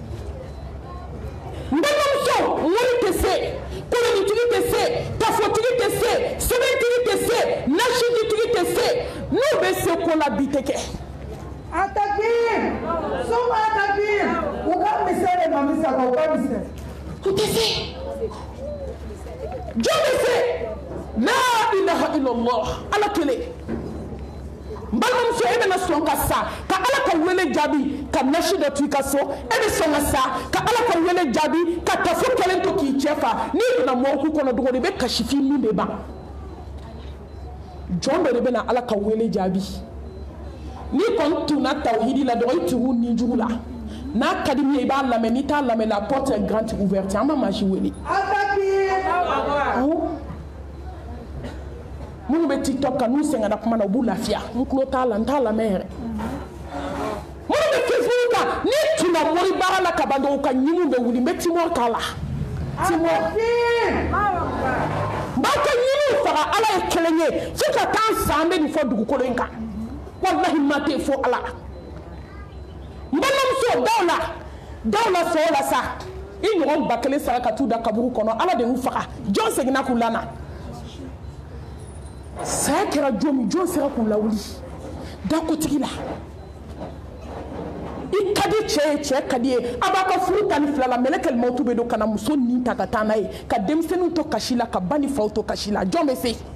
n balimamuso wari tɛ se kolonitigi tɛ se tafotigi tɛ se sɛbɛntigi tɛ se nasijitigi tɛ se n'u bɛ se ko la bi tɛ kɛ a takbir suma takbir u ka misɛn de ma misɛn u ka misɛn u tɛ se jɔn bɛ se la ilaha illallah ala kelen n balimamuso e bɛna sɔn ka sa ka ala ka wele jaabi ka nasi dɔ to i ka so e bɛ sɔn ka sa ka ala ka wele jaabi ka tafo kelen to k'i cɛ fa n'i donna mɔriku kɔnɔ dogo i bɛ kasifin min de ban jɔn dɔ de bɛna ala ka wele jaabi n'i kɔni tunna tawhidi la dɔrɔn i tugu ni jugu la n'a ka di min ye i b'a lamɛn n'i t'a lamɛn la porte est grande ouverte an ma maa si wele minnu bɛ tiktok kan n'u sɛgɛnna kuma na u b'u lafiya n tulo t'a la n t'a lamɛn yɛrɛ minnu bɛ facebook kan n'i tunna mori baara la ka ban dɔrɔn u ka ɲininw bɛ wuli n bɛ timor k'a la timor n b'a ka ɲininw faga ala ye kelen ye fo ka taa san bɛ nin fɔ dugukolo in kan walahi ma tɛ fo ala n balimamuso daw la sɔn o la sa i ɲɔgɔn ba kelen sara ka t'u da kaburu kɔnɔ ala de y'u faga jɔn seginna k'u lana saya kɛra jɔn min jɔn sera k'u lawuli dakotigi la i ka di cɛ ye cɛ ka di ye a b'a ka furu ta ni fila la mɛlɛkɛl mawutu bɛ don ka na muso nin ta ka taa n'a ye ka denmisɛnninw to kasi la ka ba ni faw to kasi la jɔn bɛ se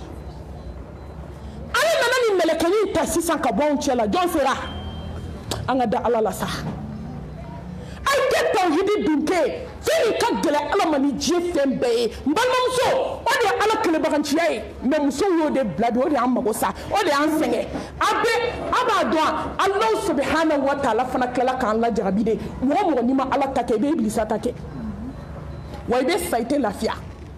ale nana ni mɛlɛkɛnin ta sisan ka bɔ anw cɛ la jɔn sera an ka da ala la sa an tɛ tawhidi dun kɛ fɛn min ka gɛlɛn ala ma ni diɲɛ fɛn bɛɛ ye n balimamuso o de ye ala kelebaganciya ye mɛ musow y'o de bila bi o de y'an mago sa o de y'an sɛgɛn a b'a dɔn alahu subhanahu wa taala fana tilala k'an lajarabi de mɔgɔ o mɔgɔ n'i ma ala ta kɛ i bɛ ibilisa ta kɛ wa i bɛ sa i tɛ lafiya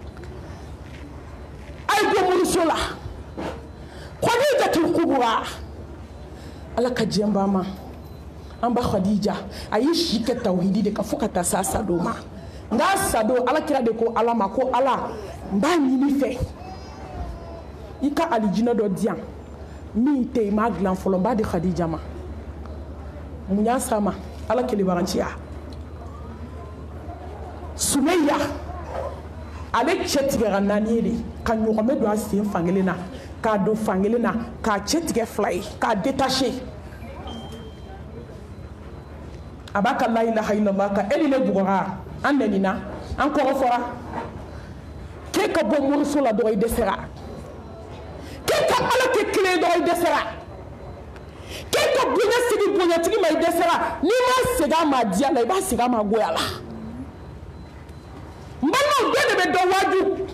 a ye bɔ moriso la Khadijatul Kubra ala ka diɲɛ b'a ma an ba Khadija a ye si kɛ tawhidi de ka fo ka taa s'a sadon ma nka sadon ala kira de ko ala ma ko ala n b'a ɲini fɛ i ka alijinɛ dɔ di yan min tɛ yen n m'a dilan fɔlɔ n b'a di Khadija ma mun y'a s'a ma ala kelebaganciya Sumeya ale cɛ tigɛra 4 ye de ka ɲɔgɔnmɛ don a sen fankelen na k'a don fankelen na k'a cɛ tigɛ 2 ye k'a détacher a b'a ka la ilaha illallah ka e ni ne bugɔra an nɛnina an kɔrɔ fɔra k'e ka bɔ moriso la dɔrɔn i dɛsɛra k'e ka ala kɛ kelen dɔrɔn i dɛsɛra k'e ka bonya sigi bonyatigi ma i dɛsɛra n'i ma segin a ma diya la i b'a segin a ma goya la n balimaw bɛɛ de bɛ dɔn waaju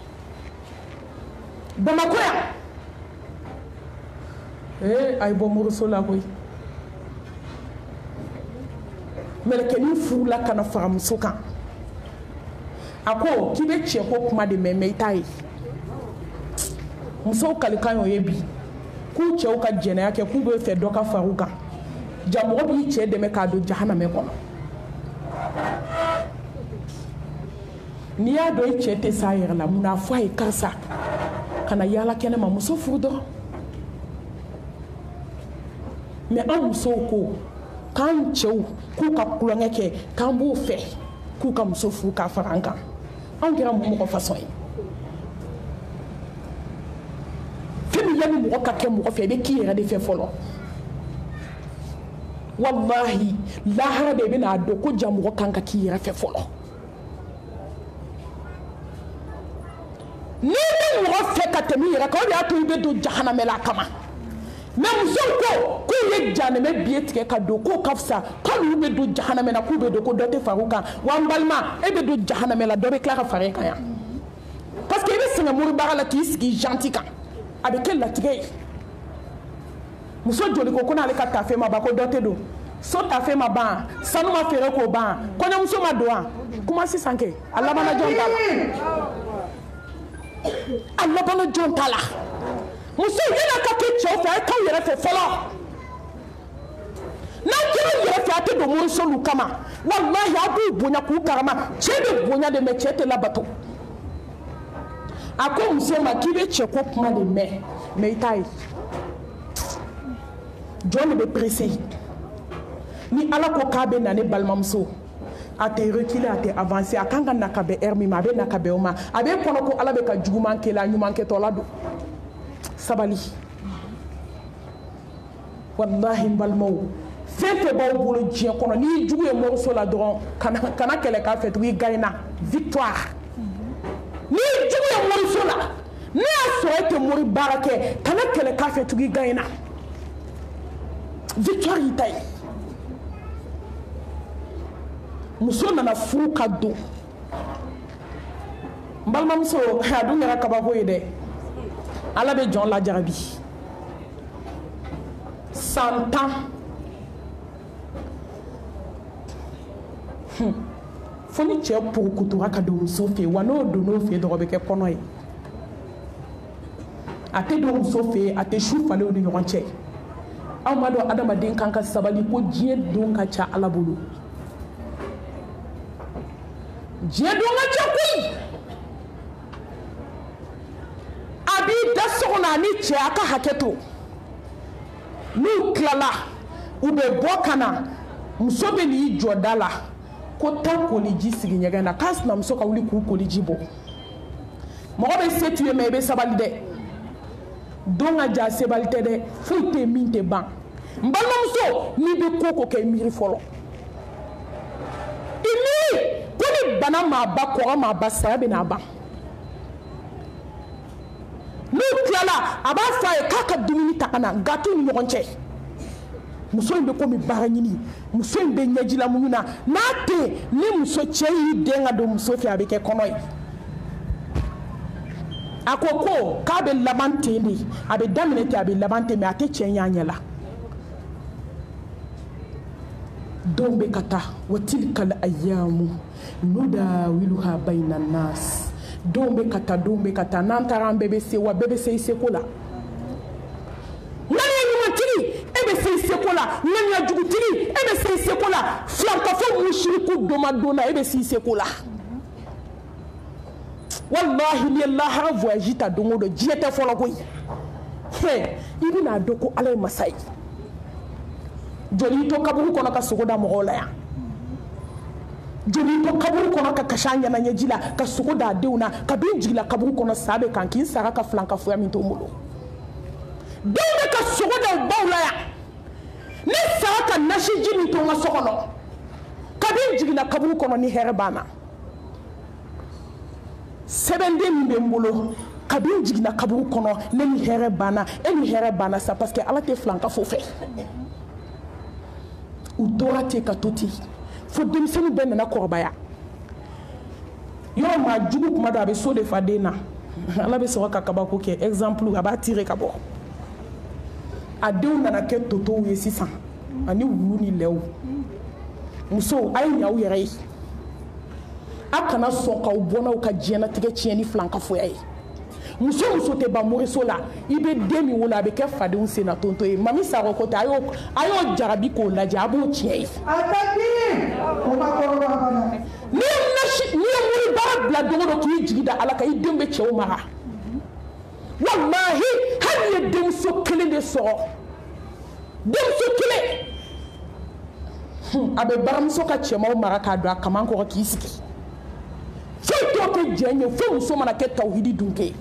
Bamakɔ yan a ye bɔ moriso la koyi mɛlɛkɛnin furula ka na fara muso kan a ko k'i bɛ cɛ ko kuma de mɛn i t'a ye musow kalikan y'o ye bi k'u cɛw ka jɛnɛya kɛ k'u bɛ fɛ dɔ ka fara u kan ja mɔgɔ b'i cɛ dɛmɛ k'a don jahanamɛ kɔnɔ n'i y'a dɔn i cɛ tɛ s'a yɛrɛ la mun na fɔ a ye karisa ka na yaala kɛnɛma muso furu dɔrɔn mais an musow ko k'an cɛw k'u ka kulonkɛ kɛ k'an b'o fɛ k'u ka muso furu k'a fara an kan anw kɛra mɔgɔ fasɔn ye fɛn min yani mɔgɔ ka kɛ mɔgɔ fɛ i bɛ k'i yɛrɛ de fɛ fɔlɔ wallahi lahara de bɛna a dɔn ko ja mɔgɔ kan ka k'i yɛrɛ fɛ fɔlɔ n'i bɛ mɔgɔ fɛ ka tɛmɛ i yɛrɛ kan o de y'a to i bɛ don jahanamɛ la kama mais musow ko k'u ye jahanamɛ biye tigɛ ka don k'o ka fisa k'olu bɛ don jahanamɛ la k'u bɛ don ko dɔ tɛ fara u kan wa n balima e bɛ don jahanamɛ la dɔ bɛ tila ka fara e kan yan parce que i bɛ sɛgɛn moribaga la k'i sigi janti kan a bɛ kɛ latigɛ ye muso joli ko n'ale ka tafe ma ban ko dɔ tɛ don so tafe ma ban sanu ma feere k'o ban kɔɲɔmuso ma don wa kuma sisan kɛ a labanna jɔn t'a la a labanna jɔn t'a la muso yana ka kɛ cɛw fɛ a ye k'aw yɛrɛ fɛ fɔlɔ n'aw kɛra yɛrɛ fɛ a tɛ don morisolu kama walahi a b'u bonya k'u karama cɛ bɛ bonya de mɛ cɛ tɛ labato a ko muso ma k'i bɛ cɛ ko kuma de mɛn mais i t'a ye jɔn de bɛ pressé ni ala ko k'a bɛ na ne balimamuso a tɛ reculer a tɛ avancer a kan ka na ka bɛn heure min ma a bɛ na ka bɛn o ma a bɛ kɔnɔ ko ala bɛ ka juguman kɛ la ɲuman kɛtɔ la don sabali wallahi n balimaw fɛn fɛn b'aw bolo diɲɛ kɔnɔ n'i jugu ye moriso la dɔrɔn kana kɛlɛ k'a fɛ tugun i gagnera victoire n'i jugu ye moriso la ne y'a sɔrɔ e tɛ mori baara kɛ kana kɛlɛ k'a fɛ tugun i gagnera victoire y'i ta ye muso nana furu ka don n balimamuso a dun kɛra kabako ye dɛ ala bɛ jɔn lajarabi san 10 fo ni cɛ purukutura ka don muso fɛ wa n'o donn'o fɛ dɔrɔn o bɛ kɛ kɔnɔ ye a tɛ don muso fɛ a tɛ su falen o ni ɲɔgɔn cɛ anw b'a dɔn adamaden kan ka sabali ko diɲɛ don ka ca ala bolo diɲɛ don ka ca koyi a b'i da so kɔnɔ a ni cɛ a ka hakɛ to n'u tilala u bɛ bɔ ka na muso bɛ n'i jɔ da la ko taa koliji sigi ɲɛgɛn na k'a sinamuso ka wuli k'u koliji bɔ mɔgɔ bɛ se t'u ye mais i bɛ sabali dɛ don ka ja sebali tɛ dɛ foyi tɛ min tɛ ban n balimamuso n'i bɛ ko o ko kɛ i miiri fɔlɔ i miiri ko ni bana maa ba kɔgɔ maa ba saya bɛ n'a ban n'u tilala a b'a fɔ a ye k'a ka dumuni ta ka na gâteau ni ɲɔgɔn cɛ muso in bɛ komi baara ɲini muso in bɛ ɲɛjila muɲu na n'a tɛ ni muso cɛ y'i den ka don muso fɛ a bɛ kɛ kɔnɔ ye a ko k'a bɛ laban ten de a bɛ daminɛ ten a bɛ laban ten mais a tɛ cɛ ɲɛ a ɲɛ la don bɛ ka taa wa tilkal ayyamu nudawiluha bayna nas don bɛ ka taa n'an taara an bɛɛ bɛ se wa bɛɛ bɛ se i seko la ŋaniya ɲumantigi e bɛ se i seko la ŋaniya jugutigi e bɛ se i seko la filankafo musiriku domadonna e bɛ se i seko la wallahi ni ye lahara voyage ta don o don diɲɛ tɛ fɔlɔ koyi i bɛna dɔn ko ala ye masa ye joli to kaburu kɔnɔ ka sogo da mɔgɔw la yan joli to kaburu kono ka kashanya na nyejila ka suko da deuna ka bin jigila kaburu kono sabe kan kin sara ka flanka fuya min to mulo deuna ka suko da bawla ya ni sara ka nashi jini to ngasokono ka bin jigila kaburu kono ni herbana sebende mbe mulo ka bin jigila kaburu kono ni herbana eni herbana ça parce que ala te flanka fo fe u dora te ka toti fo denmisɛnnin bɛɛ nana kɔrɔbaya yɔrɔ maa jugu kuma dɔ a bɛ so de fa den na ala bɛ sɔrɔ ka kabako kɛ exemple a b'a tirer ka bɔ a denw nana kɛ totow ye sisan ani wulu ni lɛw musow a ye ɲɛ aw yɛrɛ ye a kana sɔn k'aw bɔ n'aw ka diɲɛlatigɛ tiɲɛni filan ka foya ye muso muso tɛ ban moriso la i bɛ den min wolo a bɛ kɛ fadenw sen na tonto ye mami Sakɔ ko tɛ a y'o jarabi k'o lajɛ a b'o tiɲɛ ye. n'i ye moribaga bila don o don k'i jigi da ala kan i den bɛ cɛw mara walahi hali ni ye denmuso kelen de sɔrɔ denmuso kelen a bɛ baramuso ka cɛmanw mara k'a don a kaman kɔrɔ k'i sigi foyi t'o kɛ jɛn ye fo muso mana kɛ tawhidi dunke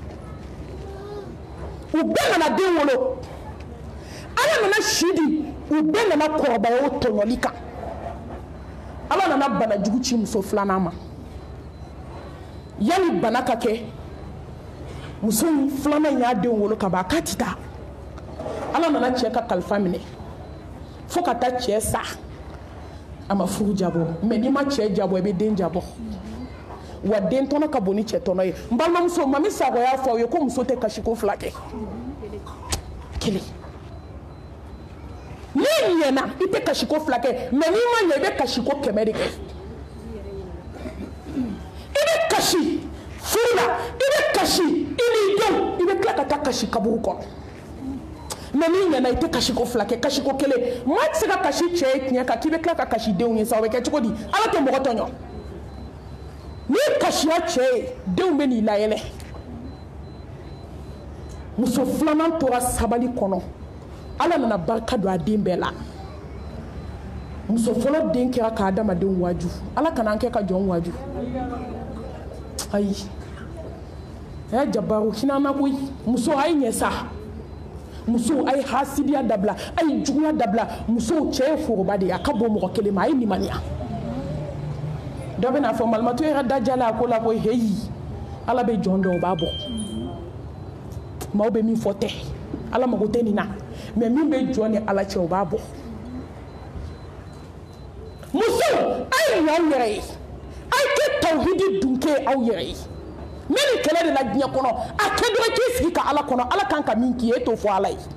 u bɛɛ nana den wolo ala nana sidi u bɛɛ nana kɔrɔbaya o tɔɲɔli kan ala nana bana jugu ci muso filanan ma yanni bana ka kɛ muso filanan y'a den wolo ka ban k'a ti taa ala nana cɛ ka kalifa minɛ fo ka taa cɛ sa a ma furu jabɔ mɛ n'i ma cɛ jabɔ i bɛ den jabɔ wa den tɔnɔ ka bon ni cɛ tɔnɔ ye n balimamuso mami Sakɔ y'a fɔ aw ye ko muso tɛ kasiko fila kɛ kelen n'i ɲɛna i tɛ kasiko fila kɛ mɛ n'i ma ɲɛ i bɛ kasiko 100 de kɛ i bɛ kasi furu la i bɛ kasi i n'i denw i bɛ tila ka taa kasi kaburu kɔnɔ mɛ n'i ɲɛna i tɛ kasiko fila kɛ kasiko kelen maa tɛ se ka kasi cɛ ye tiɲɛ kan k'i bɛ tila ka kasi denw ye sa o bɛ kɛ cogo di ala tɛ mɔgɔ tɔɲɔ n'i kasiya cɛ ye denw bɛ n'i layɛlɛ muso filanan tora sabali kɔnɔ ala nana barika don a den bɛɛ la muso fɔlɔ den kɛra ka adamadenw waju ala kana an kɛ ka jɔn waju ayi ɛ jabaru hinana koyi muso a ye ɲɛ sa muso a ye hasidiya dabila a ye juguya dabila muso cɛ ye foroba de ye a ka bɔ mɔgɔ kelen ma a ye limaniya dɔ bɛ n'a fɔ malimatu yɛrɛ dajala a ko la ko heyi ala bɛ jɔn dɔw b'a bɔ maaw bɛ min fɔ tɛ ala mago tɛ nin na mɛ min bɛ jɔn ni ala cɛ o b'a bɔ muso a ye ɲɛ aw yɛrɛ ye a ye kɛ tawhidi dunke aw yɛrɛ ye mɛ nin kɛlɛ de la diɲɛ kɔnɔ a kɛ dɔrɔn k'i sigi ka ala kɔnɔ ala kan ka min k'i ye e t'o fɔ ala ye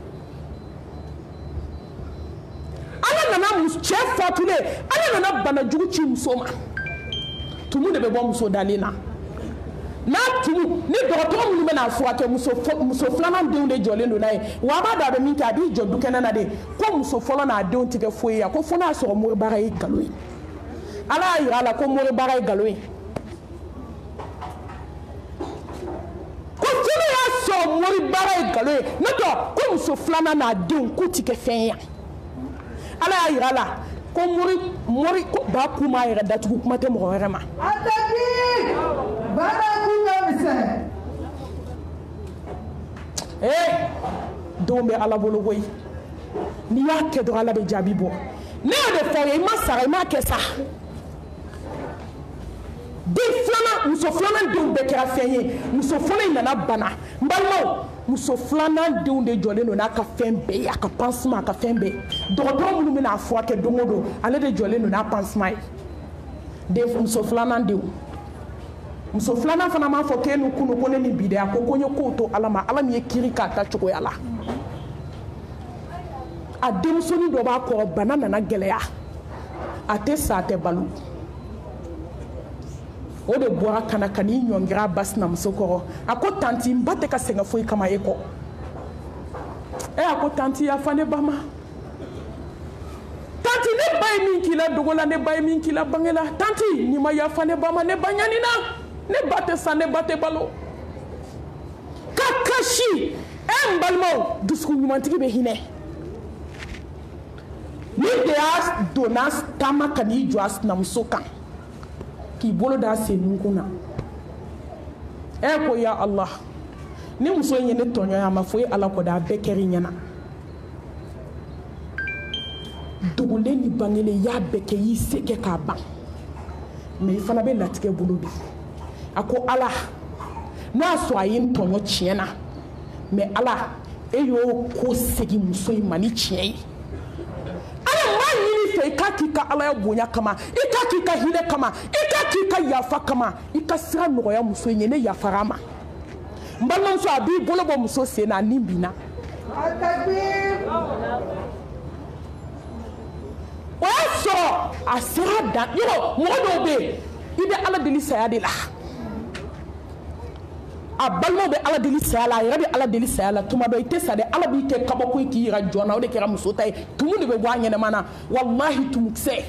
ala nana cɛ fatulen ala nana bana jugu ci muso ma tumu de bɛ bɔ muso dalen na n'a tumu ni dɔgɔtɔrɔ minnu bɛna furakɛ muso filanan denw de jɔlen don n'a ye wa a b'a dɔn a bɛ min kɛ a b'i jɔ dukɛnɛ na de ko muso fɔlɔ n'a denw tɛ kɛ foyi ye a ko fo n'a sɔrɔ moribaga ye nkalon ye ala y'a yira a la ko moribaga ye nkalon ye ko fo n'a y'a sɔrɔ moribaga ye nkalon ye n'o tɛ ko muso filanan n'a denw k'u tɛ kɛ fɛn ye ala y'a yira a la ko mori ko ba kuma yɛrɛ datugu kuma tɛ mɔgɔ wɛrɛ ma denw bɛ ala bolo koyi n'i y'a kɛ dɔrɔn ala bɛ jaabi bɔ ne y'o de fɔ aw ye i ma sara i m'a kɛ sa den filanan muso filanan denw bɛɛ kɛra fɛn ye muso fɔlɔ in nana bana n balimaw muso filanan denw de jɔlen don n'a ka fɛn bɛɛ ye a ka pansement a ka fɛn bɛɛ dɔgɔtɔrɔ minnu bɛna a furakɛ don o don ale de jɔlen don n'a pansement ye muso filanan denw muso filanan fana m'a fɔ k'e ni kunu ko ne ni bi dɛ a ko n ye kow to ala ma ala min ye kiiri k'a ta cogoya la a denmusonin dɔ b'a kɔrɔ bana nana gɛlɛya a tɛ sa a tɛ balo o de bɔra kana ka n'i ɲɔngira a ba sinamuso kɔrɔ a ko tanti n ba tɛ ka sɛgɛn foyi kama e kɔ a ko tanti yafa ne ba ma tanti ne ba ye min k'i la dogo la ne ba ye min k'i la bange la tanti n'i ma yafa ne ba ma ne ba ɲanina ne ba tɛ sa ne ba tɛ balo ka kasi n balimaw dusukun ɲumantigi bɛ hinɛ ni de y'a donna taama ka n'i jɔ a sinamuso kan k'i bolo d'a senkun na ko ya Allah ni muso in ye ne tɔɲɔ a ma fɔ Ala kɔ dɛ a bɛɛ kɛr'i ɲɛna dogolen ni bangelen y'a bɛɛ kɛ y'i se kɛ k'a ban mais i fana bɛ latigɛ bolo bi a ko Ala n'a sɔrɔ a ye n tɔɲɔ tiɲɛ na mais Ala e y'o ko segin muso in ma ni tiɲɛ ye Ala m'a ɲini fɛ i k'a k'i ka Alaya bonya kama i k'a k'i ka hinɛ kama i k'a k'i ka yafa kama i ka sira nɔgɔya muso in ye ne yafara a ma n balimamuso a b'i bolo bɔ muso sen na a nin binna o y'a sɔrɔ a sera dan yɔrɔ mɔgɔ dɔw bɛ yen i bɛ Ala deli saya de la a balimaw bɛ Ala deli saya la a yɛrɛ bɛ Ala deli saya la tuma dɔ i tɛ sa dɛ Ala b'i kɛ kabako ye k'i yira jɔn na o de kɛra muso ta ye tumu de bɛ bɔ a ɲɛnɛma na walahi tumukisɛ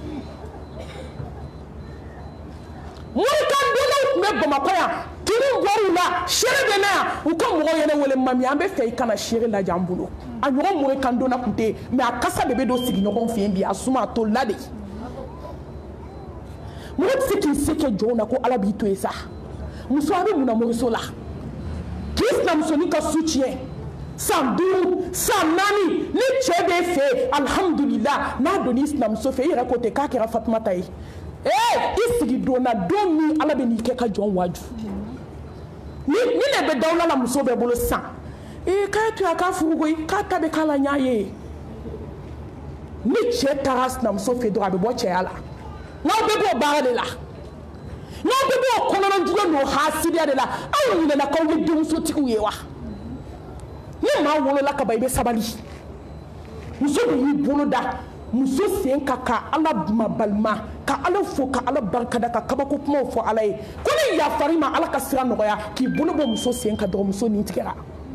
morikandennaw tun bɛ Bamakɔ yan tunu bɔr'u la seere bɛ na yan u ka mɔgɔw ye ne wele mami an bɛ fɛ i kana seere lajɛ an bolo a ɲɔgɔn morikandonna tun tɛ yen mais a kasa de bɛ don sigiɲɔgɔn fɛ yen bi a suma a tolila de mɔgɔ tɛ se k'i se kɛ jɔnw na ko Ala b'i to yen sa muso a bɛ mun na moriso la k'i sinamusonin ka su tiɲɛ san 5 san 4 ni cɛ b'e fɛ alhamdulillah n'a donn'i sinamuso fɛ i yɛrɛ ko ten k'a kɛra Fatumata ye i sigi donna don min Ala bɛ n'i kɛ ka jɔn waaju ni ne bɛ dawula la muso bɛɛ bolo sisan k'a to a k'a furu koyi k'a ta bɛ k'a la ɲ'a ye ni cɛ taara sinamuso fɛ dɔrɔn a bɛ bɔ cɛya la n'aw bɛɛ b'o baara de la n'aw bɛɛ b'o kɔnɔna jugu n'o hasidiya de la aw ɲinɛna k'aw ye denmusotigiw ye wa ni maa wolola ka ban i bɛ sabali muso de y'i bolo da muso sen ka Ala mabalima ka Ala fo ka Ala barikada ka kabako kumaw fɔ Ala ye ko ni yafari ma Ala ka sira nɔgɔya k'i bolo bɔ muso sen ka dɔrɔn muso nin tigɛra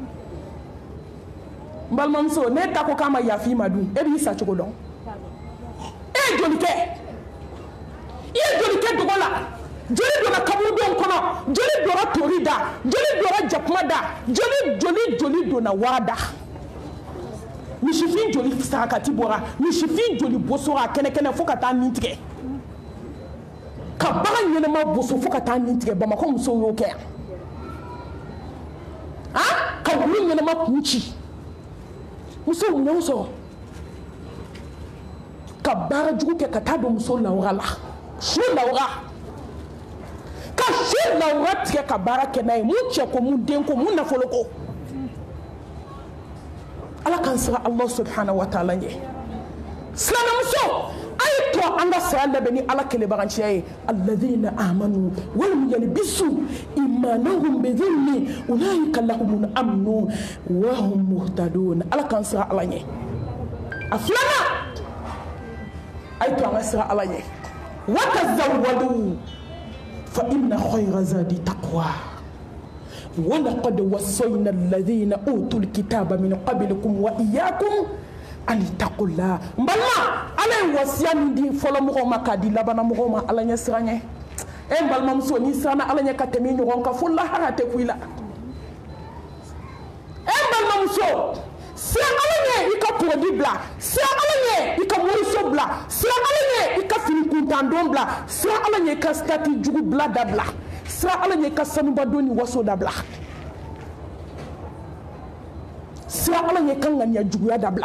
n balimamuso ne ta ko k'a ma yafi ma dun e b'i sa cogo dɔn e ye joli kɛ i ye joli kɛ dogo la joli donna kaburudenw kɔnɔ joli donna tori da joli donna jakuma da joli donna wara da misifin joli sarakati bɔra misifin joli bosora kɛnɛ fo ka taa nin tigɛ ka bagan ɲɛnɛma boso fo ka taa nin tigɛ Bamakɔ musow y'o kɛ yan ka wulu ɲɛnɛma kun ci musow minɛnw sɔrɔ ka baara jugu kɛ ka taa don muso lawura la su lawura ka su lawura tigɛ ka baara kɛ n'a ye mun cɛ ko mun den ko mun nafolo ko Ala k'an sira Allah subhanahu wa ta'ala ɲɛ silamɛmuso a ye to an ka saya labɛn ni Ala kɛlɛbaganciya ye alladhina amanu walam yalbisu imanahum bidhulmin ulaika lahumul amnu wa hum muhtadun Ala k'an sira Ala ɲɛ a filanan a ye to an ka sira Ala ɲɛ wa tazawwadu fa inna khayra zadi taqwa ولقد وصينا الذين أوتوا الكتاب من قبلكم وإياكم أن اتقوا الله مبلا على وصية من دين فلا مغوما كادي لبنا مغوما على نسرانه مبلا مسوني سانا على نكتمين يغونك فلا هراتي كويلا مبلا مسو سيا على يكا برودي بلا سيا على يكا موريسو بلا سيا على يكا فينكونتاندون بلا سيا على يكا ستاتي جوغو بلا دبلا sira Ala ɲɛ ka sanuba don ni waso dabila sira Ala ɲɛ ka ŋaniya juguya dabila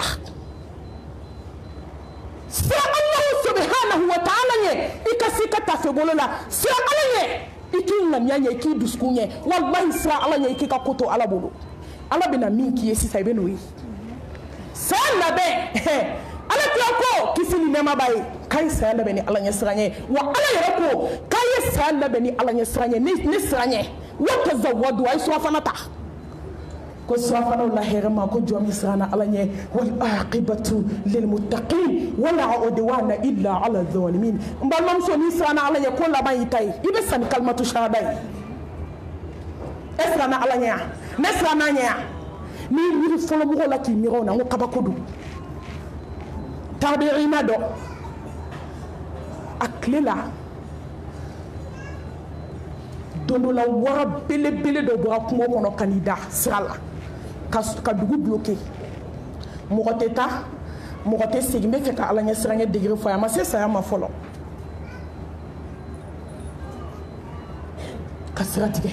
sira Allah subhanahu wa ta'ala ɲɛ i ka se ka tafe bolo la sira Ala ɲɛ i k'i ŋaniya ɲɛ i k'i dusukun ɲɛ wallahi sira Ala ɲɛ i k'i ka ko to Ala bolo Ala bɛna min k'i ye sisan i bɛ n'o ye saya labɛn Ala tila ko kisi ni nɛɛma b'a ye k'a ye saya labɛn ni Ala ɲɛ sira ɲɛ wa Ala yɛrɛ ko k'a ye saya labɛn ni Ala ɲɛ sira ɲɛ ni sira ɲɛ wa tazawwadu a ye surafana ta ko surafanaw la hɛrɛ ma ko jɔn min siranna Ala ɲɛ wal aqibatu lil muttaqin wala udwana illa ala zalimin n balimamuso n'i siranna Ala ɲɛ ko laban y'i ta ye i bɛ sa ni kalimatu shahada ye e siranna Ala ɲɛ yan ne siranna ɲɛ yan n'i miiri fɔlɔmɔgɔw la k'i miiri o na n ko kabako don tabi'ina dɔ a tile la don dɔ la wara belebele dɔ bɔra kungo kɔnɔ ka n'i da sira la ka dugu bloqué mɔgɔ tɛ taa mɔgɔ tɛ segin n bɛ fɛ ka ala ɲɛsiranɲɛ degere fɔ a ma se saya ma fɔlɔ ka sira tigɛ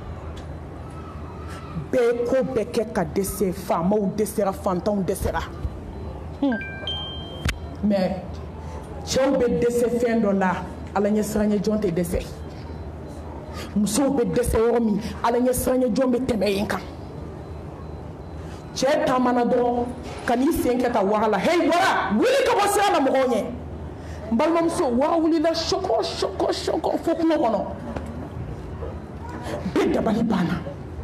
bɛɛ ko bɛɛ kɛ ka dɛsɛ faamaw dɛsɛra fantanw dɛsɛra mais cɛw bɛ dɛsɛ fɛn dɔ la ala ɲɛsiranɲɛ jɔn tɛ dɛsɛ musow bɛ dɛsɛ yɔrɔ min ala ɲɛsiranɲɛ jɔn bɛ tɛmɛ yen kan cɛ taamana dɔrɔn ka n'i sen kɛ ka waga la hey wara wuli ka bɔ sira la mɔgɔw ɲɛ n balimamuso waga wulila sɔkɔ sɔkɔ sɔkɔ fo kungo kɔnɔ bɛɛ dabali banna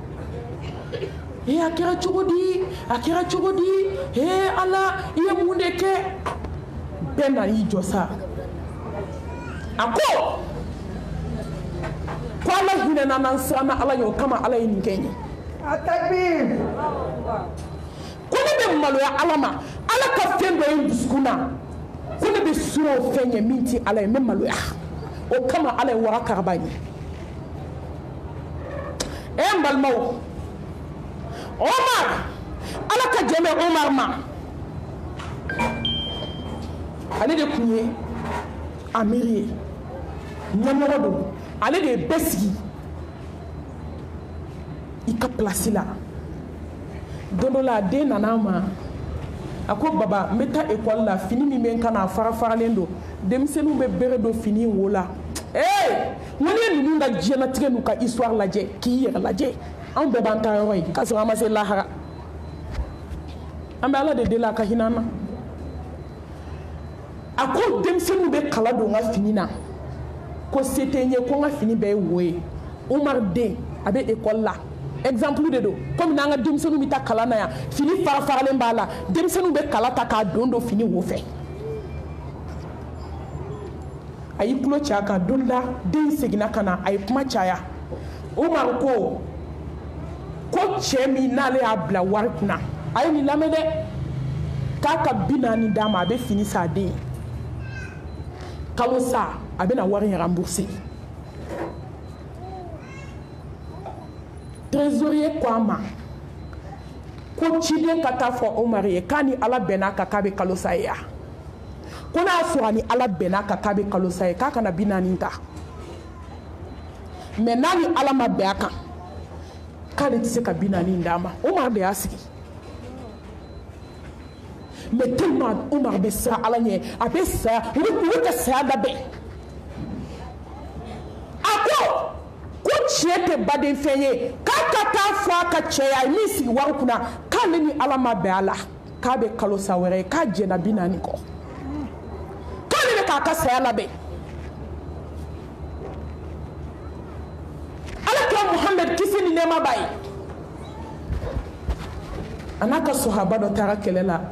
a kɛra cogo di ala i ye mun de kɛ bɛɛ nan'i jɔ sa a ko ala hinɛna n'an siranna ala ye o kama ala ye nin kɛ n ye ko ne bɛ maloya ala ma ala ka fɛn dɔ ye n dusukun na ko ne bɛ siran o fɛn ɲɛ min tɛ ala ye n bɛ maloya o kama ala ye wara karaba n ye n balimaw Omar ala ka jɛmɛ Omar ma ale de tun ye amiri ye ɲɛmɔgɔ don ale de ye bɛɛ sigi i ka place la don dɔ la a den nana ma a ko baba n bɛ taa école la fini min bɛ n kan na a fara faralen don denmisɛnninw bɛ bere don fini wo la n ko n'i ye ninnu ka diɲɛlatigɛ n'u ka histoire lajɛ k'i yɛrɛ lajɛ anw bɛɛ b'an ta yɔrɔ ye k'a sɔrɔ an ma se lahara an bɛ ala de deli a ka hinɛ an na a ko denmisɛnninw bɛ kala don n ka fini na ko se tɛ n ye ko n ka fini bɛɛ ye wo ye Umar den a bɛ école la exemple de don komi n'an ka denmisɛnninw bɛ taa kalan na yan fini fara faralen b'a la denmisɛnninw bɛ kala ta k'a don fini wo fɛ a y'i tulo caya kan don la den seginna ka na a ye kuma caya Umar ko cɛ min n'ale y'a bila wari kunna a ye nin lamɛn dɛ k'a ka 40 d'a ma a bɛ fini san a den kalo sa a bɛna wari in rembourser trésorier ko a ma ko ciden ka taa fɔ Omar ye k'a ni ala bɛnna kan k'a bɛ kalo sa ye ko n'a y'a sɔrɔ a ni ala bɛnna kan k'a bɛ kalo sa ye k'a kana 40 ta mais n'a ni ala ma bɛn a kan k'ale tɛ se ka 40 d'a ma Omar de y'a sigi mais tellement Omar bɛ siran ala ɲɛ a bɛ saya u bɛ ka saya labɛn a ko tiɲɛ tɛ baden fɛn ye k'a ka taa fɔ a ka cɛ ye a ye min sigi wari kunna k'ale ni ala ma bɛn a la k'a bɛ kalo sa wɛrɛ ye k'a jɛnna 40 kɔ k'ale bɛ k'a ka saya labɛn Muhammad kisi ni nɛɛma b'a ye a n'a ka sahaba dɔ taara kɛlɛ la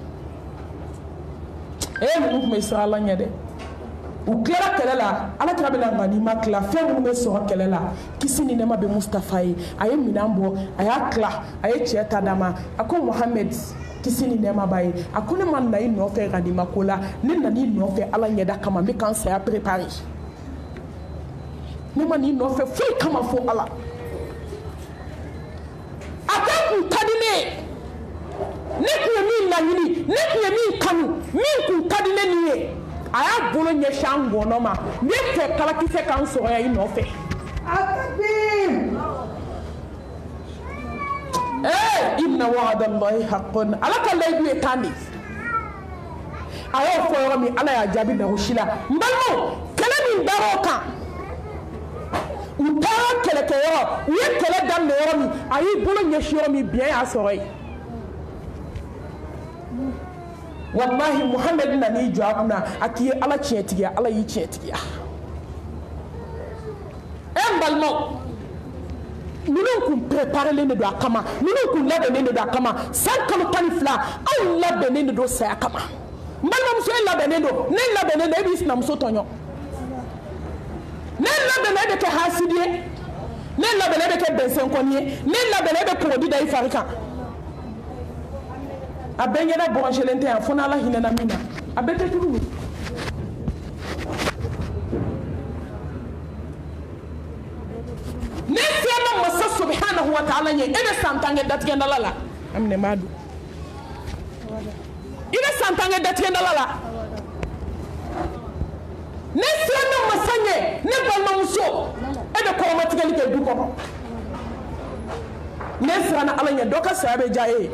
ninnu tun bɛ siran ala ɲɛ dɛ u tilara kɛlɛ la ala kira bɛna ganima tila fɛn minnu bɛ sɔrɔ kɛlɛ la kisi ni nɛɛma bɛ Mustafa ye a ye minɛn bɔ a y'a tila a ye cɛ ta d'a ma a ko Muhammad kisi ni nɛɛma b'a ye a ko ne ma na i nɔfɛ ganima ko la ne nana i nɔfɛ ala ɲɛda kama n bɛ k'an saya préparer ne ma n'i nɔfɛ foyi kama fo ala a bɛ kun ka di ne ye ne tun ye min laɲini ne tun ye min kanu min kun ka di ne nin ye a y'a bolo ɲɛsin an gɔnɔ ma n ye fɛ kalakisɛ k'an sɔrɔ yan i nɔfɛ inna wa'adallahi haqqun ala ka layidu ye tan de a y'o fɔ yɔrɔ min ala y'a jaabi dago si la n balimaw kɛlɛ min dar'o kan u taara kɛlɛkɛyɔrɔ u ye kɛlɛ daminɛ yɔrɔ min a y'i bolo ɲɛsin yɔrɔ min biɲɛ y'a sɔrɔ yen wallahi Muhammad nan'i jɔ a kunna a k'i ye ala tiɲɛtigiya ala y'i tiɲɛtigiya n balimaw ninnu kun préparelen de don a kama ninnu kun labɛnnen de don a kama san kalo 12 anw labɛnnen de don saya kama n balimamuso e labɛnnen don ne labɛnnen don e b'i sinamuso tɔɲɔ ne labɛnna e bɛ kɛ hasidi ye ne labɛnna e bɛ kɛ bɛnsɛnkɔni ye ne labɛnna e bɛ kɔgɔdi da i fari kan a bɛɛ ɲɛda bɔgɔselen tɛ yan fo n'ala hinɛna min na a bɛɛ tɛ turu ne fiyɛna masa subhanahu wa ta'ala ɲɛ e bɛ san 10 kɛ datigɛndala la a minɛ m'a don i bɛ santange datigenda la ne sirana masanye ne balmamuso e be ko matigeli ke du ko ne sirana alanya doka sabe jaye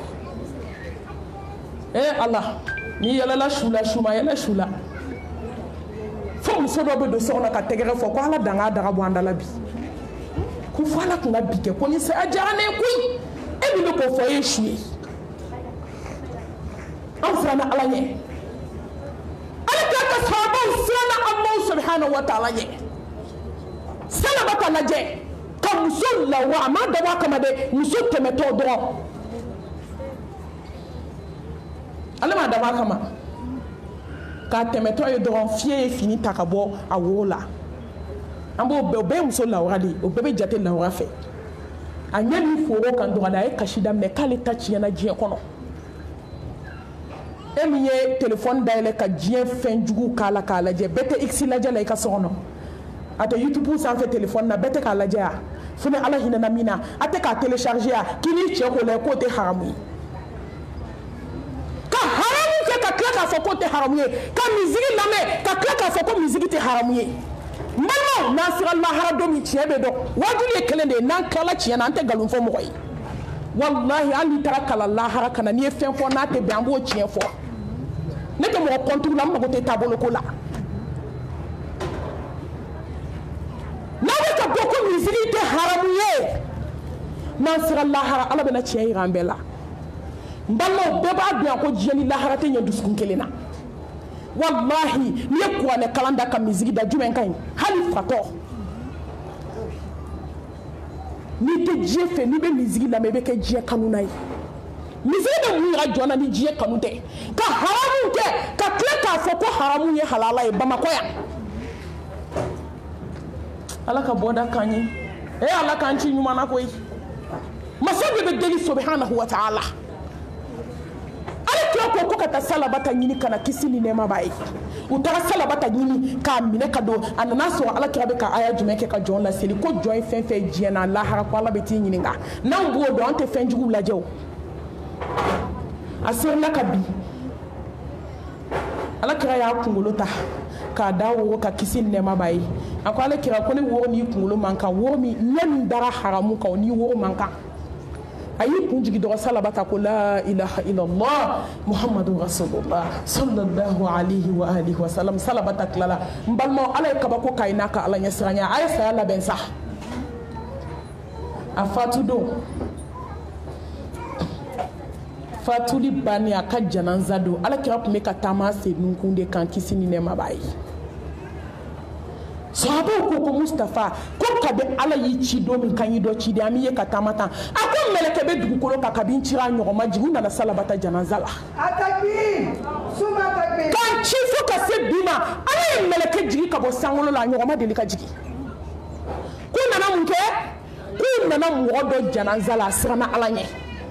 Allah ni yala la shula shuma yala shula fo muso do be do sona ka tegere fo ko ala danga daga bo andala bi ku fala ku na bige ko ni sa ajane ku e bi ko fo yeshuye am sirana alanya sirana Allah subhanahu wa ta'ala ye sala bata laje ka muso lawa ma da wa kama de muso temeto do ala ma da wa kama ka temeto ye do fie fini takabo awola ambo be muso lawa di o bebe jate lawa fe anya ni foro kan do da e kashida me kale tachi na je kono emiye téléphone daile ka jien fen jugu kala kala je bete x la jala ka sono ata youtube sa fait téléphone na bete kala ja fune ala hina na mina ate ka télécharger kini che ko le côté haramu ka haramu ke ka klaka fo côté haramu ka musique la me ka klaka fo ko musique te haramu mama nasir allah harado mi tiebe do wajuli kelende nan kala tiena ante galun fo mo koy wallahi ali tarakala allah harakana ni fen fo na te be ambo tien fo ne ke mo contrôle la mo te tabolo ko la na we ka boko musique te haramuye nasir allah hara ala bena tien irambela mbalo beba bien ko jeni la harate nya duskun kelena wallahi ni ko ne kalanda ka musique da jumen kan hali fato ni te jie fe ni be musique la mebe ke jie kanunai musique da mu ra jona ni jie kanute ka haramu ke ka kleka fo ko haramu ye halala e bama koya ala ka boda kanyi ala kanchi nyuma na koyi masabe be deli subhanahu wa ta'ala ala ko kata salabata nyini kana kisini nema bai utara salabata nyini ka mine kado anana so ala kirabe ka aya jumeke ka jon la seli ko join fenfe jiena la hara ko ala beti nyini nga na mbo do ante fenjugu lajew asir la kabi ala kira ya kungulota ka dawo ka kisini nema bai akwa ala kira ko ni wo ni kungulo manka wo mi nyam dara haramu ka ni wo manka ayi kunjigi do salabata ko la ilaha illallah muhammadur rasulullah sallallahu alaihi wa alihi wa sallam salabata klala mbalmo ala kabako kainaka ala nyasranya ay sa la bensa afatudo fatuli bani aka jananza do ala kira kuma ka tama se nunkunde kan kisini ne mabai sahaba ko Mustafa ko kabe ala yi ci do min kan yi do ci de ami ye katamata akon meleke be dugukolo ka kabin cira nyogo majigu na salabata janazala atakbir suma takbir kan ci fo ka se bima ala yi meleke jigi ka bo sangolo la nyogo ma deli ka jigi ko nana munke ko nana mo do janazala sirana ala nye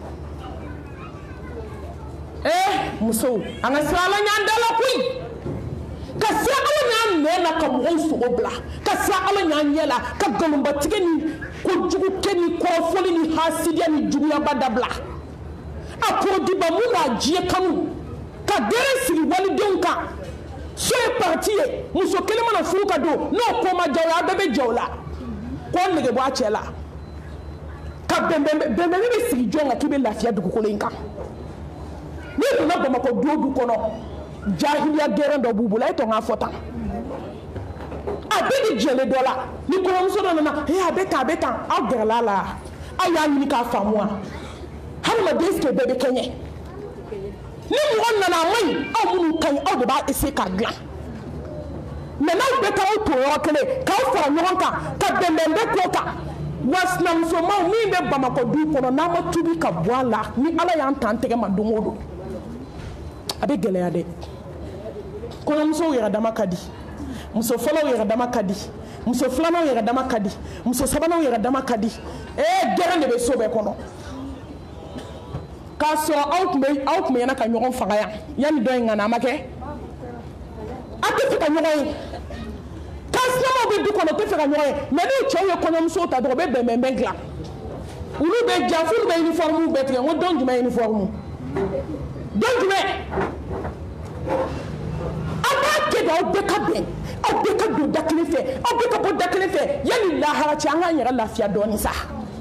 muso anga sala nyandala kui kasi ala nya mena ka mo so obla kasi ala nya nyela ka galumba tigeni ko jugu keni ko foli ni hasidia ni jugu ya badabla apodi ba mu na jie kanu ka dere siri wali donka so e parti muso kelema na fuka do no ko ma jawa bebe jawla ko nege bo achela ka bembe be siri jonga kibe lafia dugu ko lenka ni na bama ko dodu kono jahiliya gerando bubula eto nga fota abedi jele dola ni ko muso do na abeta agerala la aya ni ka famwa halma deske bebe kenye ni mo wonna na mai amunu kan o de ba ese ka gla me na beta o to o kele ka fa nyonka ka bembe ko ka wasna muso ma mi be bama ko du kono na ma tubi ka boala ni ala ya ntantege ma dongodo abe gele ade kono muso yera dama kadi muso folo yera dama kadi muso flano yera dama kadi muso sabano yera dama kadi gere ne be sobe kono ka so out me yana ka nyogon faga ya yani do ngana make ate fika nyogon ka snamo be du kono te fika nyogon me ni choye kono muso ta do be bembengla ulu be jafur be uniforme be tre ngo dongi me uniforme dongi me aw bɛɛ ka bɛn aw bɛɛ ka don da kelen fɛ aw bɛɛ ka bɔ da kelen fɛ yanni lahara cɛ an k'an yɛrɛ lafiya dɔɔni sa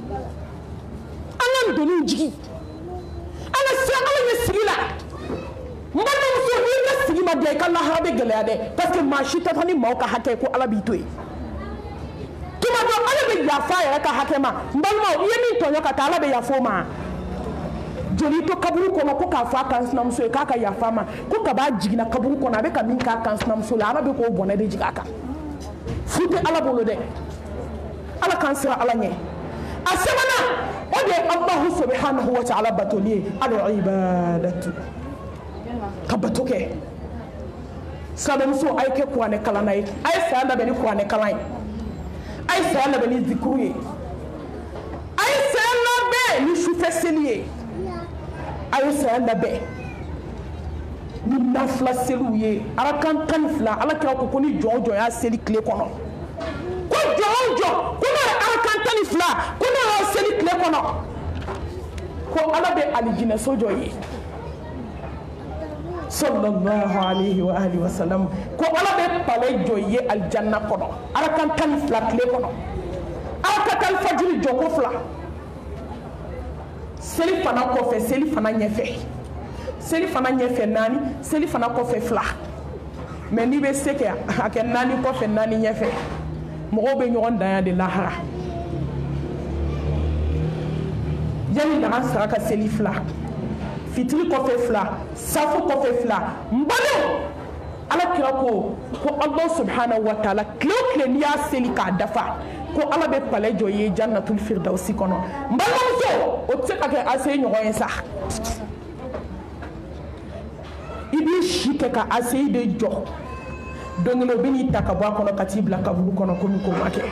an ka doniw jigi an ka se ala ɲɛ sigi la n balimamuso n'i ka sigi ma diya i ka lahara bɛ gɛlɛya dɛ parce que maa si tɛ taa ni maaw ka hakɛ ko ala b'i to yen tuma dɔ ala bɛ yafa a yɛrɛ ka hakɛ ma n balimaw i ye min tɔɲɔ ka taa ala bɛ yafa o ma joli to kaburu kɔnɔ ko k'a fɔ a kan sinamuso ye k'a ka yafa a ma ko kab'a jiginna kaburu kɔnɔ a bɛ ka min k'a kan sinamuso la ala bɛ k'o bɔnɛ de jigin a kan fu tɛ ala bolo dɛ ala k'an sira ala ɲɛ a sabanan o de ye alahu subhanahu wa ta'ala batoli ye al-ibadatu ka bato kɛ silamɛmuso a ye kɛ kuranɛ kalanna ye a ye saya labɛn ni kuranɛ kalan ye a ye saya labɛn ni zikuru ye a ye saya labɛn ni sufɛ seli ye a ye saya labɛn ni nafila seliw ye arakan 12 ala kira ko ni jɔn o jɔn y'a seli tile kɔnɔ ko jɔn o jɔn ko n'o ye arakan 12 ko n'o y'a seli tile kɔnɔ ko ala bɛ alijinɛso jɔ ye sallallahu alayhi wa alihi wa sallam ko ala bɛ palais jɔ ye alijanna kɔnɔ arakan 12 tile kɔnɔ ala ka taa fajiri jɔ ko 2 seli fana kɔfɛ seli fana ɲɛfɛ seli fana ɲɛfɛ 4 seli fana kɔfɛ 2 mais n'i bɛ se kɛ a kɛ 4 kɔfɛ 4 ɲɛfɛ mɔgɔw bɛ ɲɔgɔn danya de lahara yanni daga sara ka seli 2 fitiri kɔfɛ 2 safu kɔfɛ 2 n balimaw ala kira ko Allah subhanahu wa ta'ala tile o tile n'i y'a seli k'a dafa ko ala bɛ palais jɔ ye jannatul firdausi kɔnɔ n balimamuso o tɛ se ka kɛ ase ɲɔgɔn ye sa i b'i si kɛ ka ase de jɔ don kelen o bɛ n'i ta ka bɔ a kɔnɔ ka t'i bila kaburu kɔnɔ komi ko ma kɛ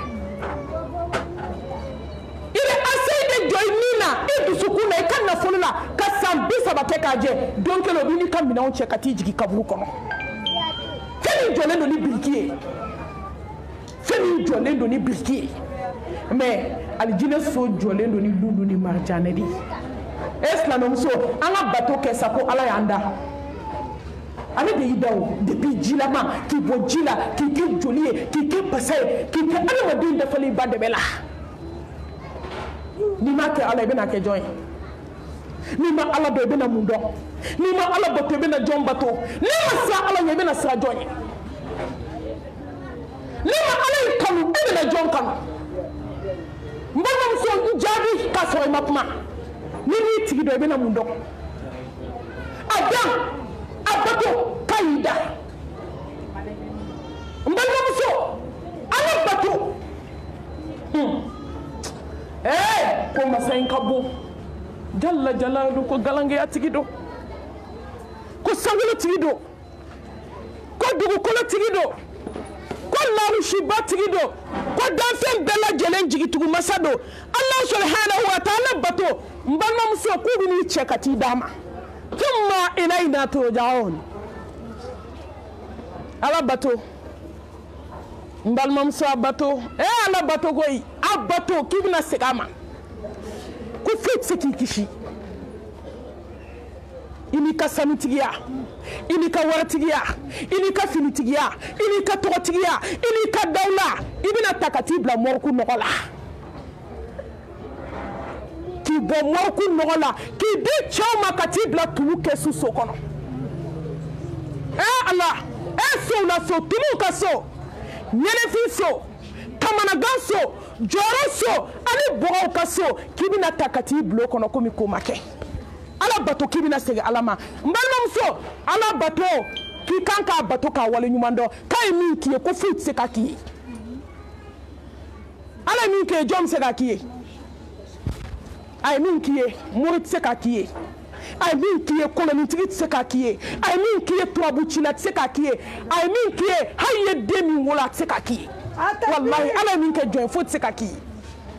i bɛ ase de jɔ i nin na i dusukun na i ka nafolo la ka san 30 kɛ k'a jɛ don kelen o bɛ n'i ka minɛnw cɛ ka t'i jigin kaburu kɔnɔ fɛn min jɔlen don ni biriki ye fɛn min jɔlen don ni biriki ye mais alijinɛ so jɔlen don ni lulu ni marijanɛ de ye e silamɛmuso an ka bato kɛ sa ko ala y'an da ale de y'i da o depuis jilama k'i bɔ ji la k'i kɛ joli ye k'i kɛ basa ye k'i kɛ adamaden dafalen ba dɛmɛ la n'i m'a kɛ ala i bɛna kɛ jɔn ye n'i ma ala dɔn i bɛna mun dɔn n'i ma ala bato i bɛna jɔn bato n'i ma sira ala ɲɛ i bɛna sira jɔn ye n'i ma ala in kanu i bɛna jɔn kanu n balimamuso n jaabi k'a sɔrɔ i ma kuma n'i m'i tigi dɔn i bɛna mun dɔn a dan a bato k'a y'i da n balimamuso ala bato ko masa in ka bon jalla jalalu ko galangeya tigi don ko sankolo tigi don ko dugukolo tigi don ko larusiba tigi don ko danfɛn bɛɛ lajɛlen jigitugu masa don Allah subhanahu wa ta'ala bato n balimamuso k'u bɛ n'i cɛ ka t'i d'a ma thumma ilayna turja'un ala bato n balimamuso a bato ala bato koyi a bato k'i bɛna segin a ma ko foyi tɛ se k'i kisi i n'i ka sanutigiya i n'i ka waritigiya i n'i ka finitigiya i n'i ka tɔgɔtigiya i n'i ka dawula i bɛna ta ka t'i bila mɔriku nɔgɔ la k'i bɔ mɔriku nɔgɔ la k'i di cɛw ma ka t'i bila tulu kɛsu so kɔnɔ ala sow la so tumuw ka so ɲɛnɛfin so kamanagan so jɔyɔrɔ so ani bɔgɔw ka so k'i bɛna ta ka t'i bila o kɔnɔ komi ko ma kɛ ala bato k'i bɛna segin ala ma n balimamuso ala bato k'i kan k'a bato k'a wale ɲuman dɔn k'a ye min k'i ye ko foyi tɛ se ka k'i ye ala ye min k'i ye jɔn bɛ se ka k'i ye a ye min k'i ye mori tɛ se ka k'i ye a ye min k'i ye kolonitigi tɛ se ka k'i ye a ye min k'i ye turabucila tɛ se ka k'i ye a ye min k'i ye hali i ye den min wolo a tɛ se ka k'i ye walahi ala ye min kɛ jɔn ye foyi tɛ se ka k'i ye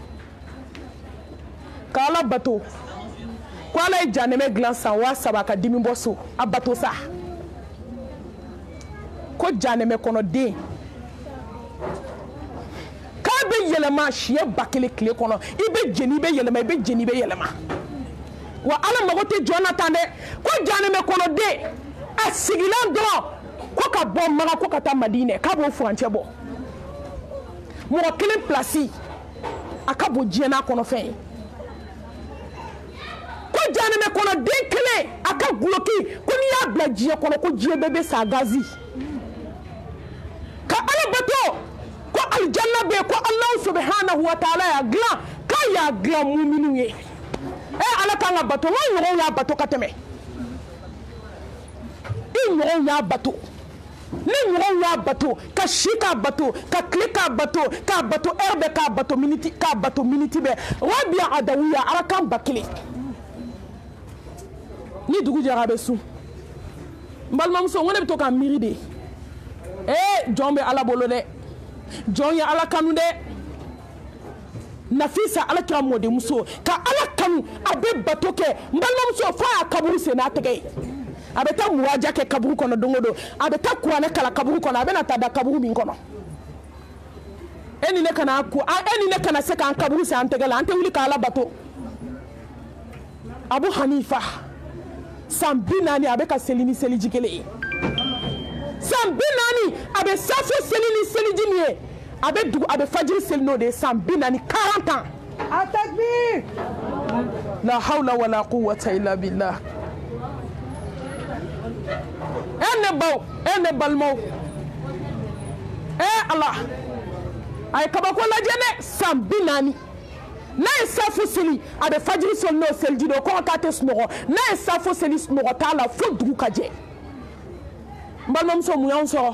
ka ala bato ko ala ye janɛmɛ dilan san 3 ka dimi bɔ so a bato sa ko janɛmɛ kɔnɔ den k'a bɛ yɛlɛma siɲɛ 1000 tile kɔnɔ i bɛ jeni i bɛ yɛlɛma i bɛ jeni i bɛ yɛlɛma wa ala mago tɛ jɔn na tan dɛ ko janɛmɛ kɔnɔ den a sigilen dɔrɔn ko ka bɔ Maka ko ka taa Madinɛ k'a b'o furancɛ bɔ mɔgɔ kelen place a ka bon diɲɛ n'a kɔnɔfɛn ye ko jahanɛmɛ kɔnɔ den kelen a ka guloki ko n'i y'a bila diɲɛ kɔnɔ ko diɲɛ bɛɛ bɛ sa gazi ka Ala bato ko aljanna bɛ ko Allah subhanahu wa ta'ala y'a dilan k'a y'a dilan muminiw ye Ala kan ka bato n ɲɔgɔnw y'a bato ka tɛmɛ i ɲɔgɔnw y'a bato ni ɲɔgɔnw y'a bato ka si k'a bato ka tile k'a bato heure bɛɛ k'a bato miniti bɛɛ Rabia Adawiya Ala kan ba kelen ni dugu jɛra a bɛ sun n balimamuso n ko ne bɛ to ka miiri de jɔn bɛ Ala bolo dɛ jɔn ye Ala kanu dɛ Nafisa Alakira mɔdenmuso ka Ala kanu a bɛ bato kɛ n balimamuso fo a y'a kaburu sen n'a tɛgɛ ye a bɛ taa muwaja kɛ kaburu kɔnɔ don o don a bɛ taa kuranɛ kala kaburu kɔnɔ a bɛ na taa da kaburu min kɔnɔ e ni ne kana se k'an kaburu sen an tɛgɛ la an tɛ wuli k'Ala bato Abu Hanifa san 40 a bɛ ka seli ni seliji kelen ye san 40 a bɛ safo seli ni seliji min ye a bɛ fajiri seli n'o de ye san 40 40 ans Atakbir la hawla wala quwwata illa billah ne balimaw Allah a ye kabako lajɛ dɛ san 40 n'a ye safo seli a bɛ fajiri seli n'o seliji de ye kɔngɔ k'a tɛ sunɔgɔ n'a ye safo seli sunɔgɔ t'a la fo dugu ka jɛ n balimamuso mun y'anw sɔrɔ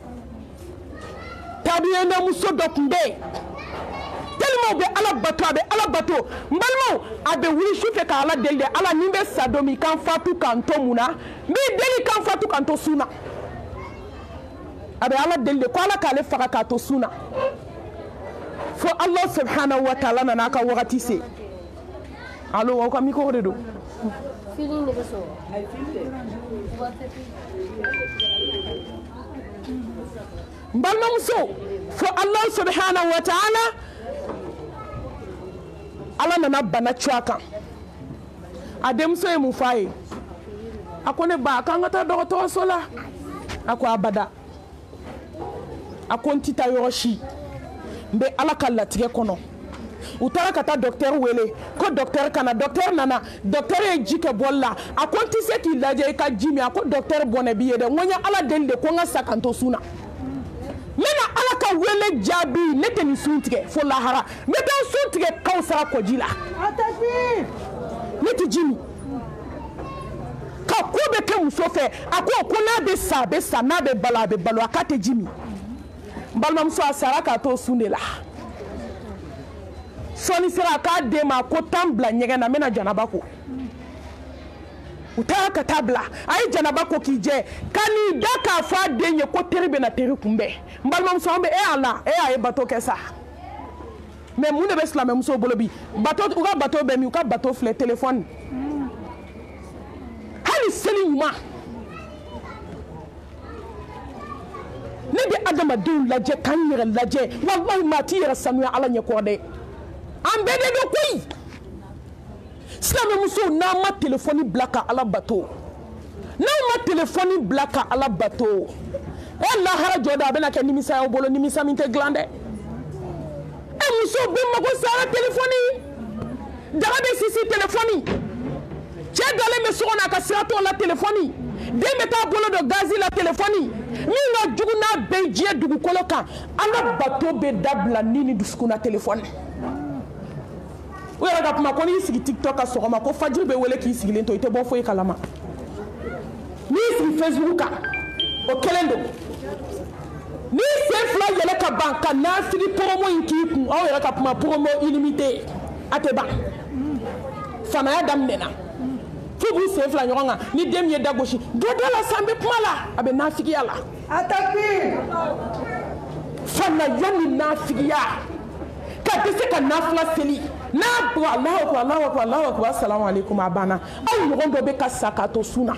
tabiɲɛmuso dɔ tun bɛ yen tellement bɛ Ala bato n balimaw a bɛ wuli sufɛ ka Ala deli de Ala ni bɛ sa don min kan fatu kan to mun na n b'i deli kan fatu kan to sun na a bɛ Ala deli de ko Ala k'ale faga k'a to sun na fo Allah subhanahu wa ta'ala nana a ka wagati se allo aw ka micro de don feeling de bɛ sɔrɔ n balimamuso fo Allah subhanahu wa ta'ala Ala nana bana cu a kan a denmuso ye mun f'a ye a ko ne ba a k'an ka taa dɔgɔtɔrɔso la a ko abada a ko n tɛ taa yɔrɔ si n bɛ Ala ka latigɛ kɔnɔ u taara ka taa docteur wele ko docteur kana docteur nana docteur ye ji kɛ bɔli la a ko n tɛ se k'i lajɛ i ka ji min a ko docteur bɔnɛ b'i ye dɛ n ko n ye Ala deli de ko n ka sa kan to sun na n bɛna Ala ka wele jaabi ne tɛ nin sun tigɛ fo lahara n bɛ taa sun tigɛ Kawusara kɔji la ne tɛ ji min ka ko bɛ kɛ muso fɛ a ko n'a bɛ sa a bɛ sa n'a bɛ balo a bɛ balo a k'a tɛ ji min n balimamuso a sara k'a to sun de la sɔɔni sera a k'a den ma ko taa n bila ɲɛgɛn na n bɛna janaba ko u taara ka taa bila a ye janaba ko k'i jɛ ka n'i da k'a fɔ a den ye ko teri bɛna teri kunbɛn n balimamuso an bɛ Allah a ye bato kɛ sa mais mun de bɛ silamɛmusow bolo bi bato u ka bato bɛ min u ka bato filɛ téléphone hali seli ɲuman ne bɛ adamadenw lajɛ k'an yɛrɛ lajɛ wallahi maa t'i yɛrɛ sanuya Ala ɲɛkɔrɔ dɛ an bɛɛ de don koyi silamɛmusow n'an ma téléphone bila ka Ala bato n'an ma téléphone bila ka Ala bato lahara jɔ da a bɛna kɛ nimisa y'aw bolo nimisa min tɛ dilan dɛ muso bɛ mago sara téléphone daga bɛ sisi téléphone cɛ dalen bɛ so kɔnɔ a ka sira t'o la téléphone den bɛ taa bolo don gazi la téléphone min ka jugu n'a bɛɛ diɲɛ dugukolo kan Ala bato bɛ dabila ni dusukun na téléphone u yɛrɛ ka kuma ko n'i sigi TikTok ka sɔgɔma ko fajiri bɛ wele k'i sigilen to i tɛ bɔ foyi kalama n'i sigi Facebook kan o kelen don n'i sen fila yɛlɛ ka ban ka nasiri promo in k'i kun aw yɛrɛ ka kuma promo illimité a tɛ ban fanaya daminɛna fo b'u sen fila ɲɔgɔn kan ni den min ye da gosi dɔ la sa an bɛ kuma la a bɛ nafigiya la fanaya ni nafigiya ka tɛ se ka nafila seli n'a bɔ Allahu akbar assalamu alaikum a banna aw ɲɔgɔn dɔ bɛ ka sa k'a to sun na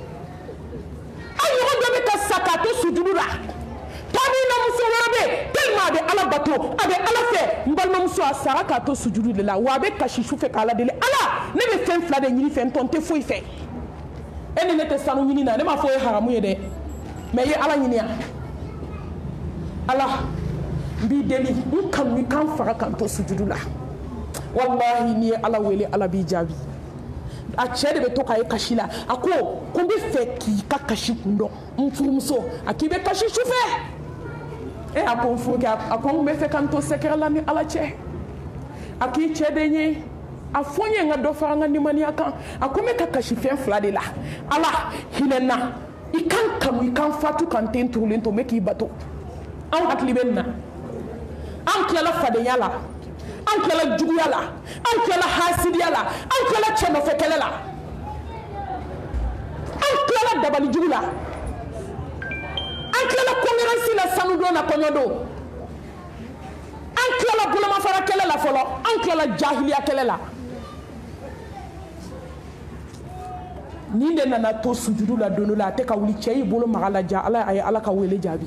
aw ɲɔgɔn dɔ bɛ ka sa k'a to sujudu la tabi na muso wɛrɛ bɛ tellement a bɛ Ala bato a bɛ Ala fɛ n balimamuso a sara k'a to sujudu de la wa a bɛ kasi su fɛ k'a Ala deli Ala ne bɛ fɛn fila de ɲini fɛ n tɔ n tɛ foyi fɛ e ni ne tɛ sanu ɲini na ne m'a fɔ o ye haramu ye dɛ mais ye ala ɲiniya ala n b'i deli n kanu i kan faga kan to sujudu la wallahi n'i ye ala wele ala b'i jaabi a cɛ de bɛ to k'a ye kasi la a ko n bɛ fɛ k'i ka kasi kun dɔn n furumuso a k'i bɛ kasi sufɛ a ko n furukɛ a ko n bɛ fɛ ka n to sɛkɛrɛ la ni ala cɛ a k'i cɛ de ye a fɔ n ye n ka dɔ fara n ka nimaniya kan a ko n bɛ ka kasi fɛn 2 de la ala hinɛ n na i kan kanu i kan fatu kan ten turulen to n bɛ k'i bato anw hakili bɛ nin na an tilala fadenya la an tilala juguya la an tilala hasidiya la an tilala cɛ nɔfɛ kɛlɛ la an tilala dabali jugu la an tilala kɔngɛrɛnsi la sanudon na kɔɲɔdon an tilala bolomafara kɛlɛ la fɔlɔ an tilala jahiliya kɛlɛ la nin de nana to sujudu la don dɔ la a tɛ ka wuli cɛ y'i bolo maga la ja ala a ye ala ka wele jaabi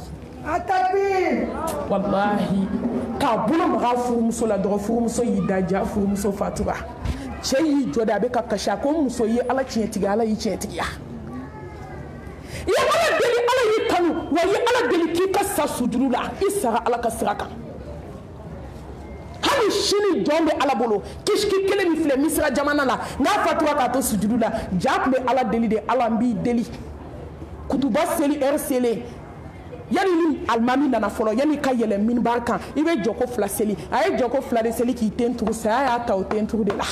wallahi k'a bolo maga furumuso la dɔgɔ furumuso y'i da ja furumuso fatura cɛ y'i jɔ de a bɛ ka kasi a ko muso ye ala tiɲɛtigi ala y'i tiɲɛtigiya i ye ala deli ala y'i kanu wa i ye ala deli k'i ka sa sujudu la i sara ala ka sira kan hali sini jɔn bɛ ala bolo kisiki kelen min filɛ misira jamana la n'a fatura k'a to sujudu la ja tun bɛ ala deli de ala n b'i deli kutuba seli heure selen yani ni alimami nana fɔlɔ yani ka yɛlɛ minibar kan i bɛ jɔ ko 2 seli a ye jɔ ko 2 de seli k'i ten turu saya y'a ta o ten turu de la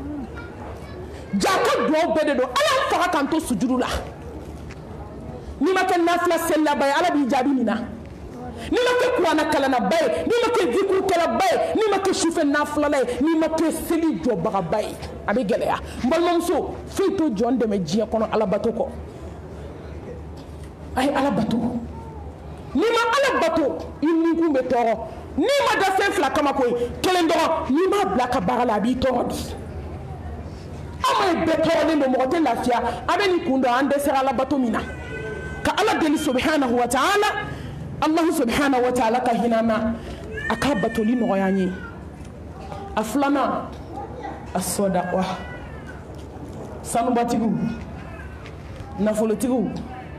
ja ka duwawu bɛɛ de don ala n faga kan to sujudu la n'i ma kɛ nafila selilaba ye ala b'i jaabi nin na n'i ma kɛ kuranna kalanaba ye n'i ma kɛ zikurukɛlaba ye n'i ma kɛ sufɛ nafilala ye n'i ma kɛ seli jɔbagaba ye a bɛ gɛlɛya n balimamuso foyi to jɔn dɛmɛ diɲɛ kɔnɔ ala bato kɔ a ye ala bato n'i ma ala bato i nikun bɛ tɔɔrɔ n'i ma da fɛn 2 kama koyi kelen dɔrɔn n'i m'a bila ka baara la a b'i tɔɔrɔ bi an ma ye bɛɛ tɔɔrɔlen don mɔgɔ tɛ lafiya a bɛ nin kun dɔn an dɛsɛra ala bato min na ka ala deli subhanahu wa ta'ala allahu subhanahu wa ta'ala ka hinɛ na a ka batoli nɔgɔya an ye a 2nan a sɔdaqa sanubatigiw nafolotigiw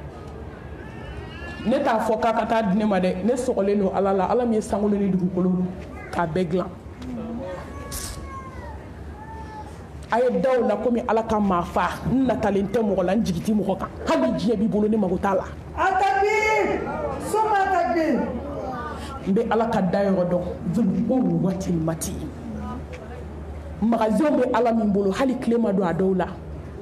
ne t'a fɔ k'a ka taa di ne ma dɛ ne sɔgɔlen don ala la ala min ye sankolo ni dugukolo k'a bɛɛ dilan a ye da o la komi ala ka maa fa n natalen tɛ mɔgɔ la n jigi tɛ mɔgɔ kan hali diɲɛ b'i bolo ne mago t'a la n bɛ ala ka dayɔrɔ dɔn zulquwwati watil mati magasinw bɛ ala min bolo hali tile ma don a dɔw la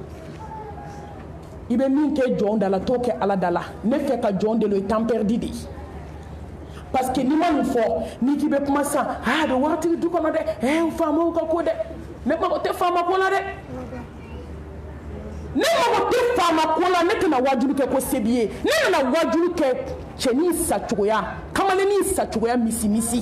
i bɛ min kɛ jɔn da la t'o kɛ ala da la ne fɛ ka jɔn delo ye temps perdu de parce que n'i ma nin fɔ n'i k'i bɛ kuma sisan a bɛ waritigi du kɔnɔ dɛ faamaw ka ko dɛ ne mago tɛ faama ko la dɛ ne mago tɛ faama ko la ne tɛna wajulu kɛ ko se b'i ye ne nana wajulu kɛ cɛnin sacogoya kamalennin sacogoya misi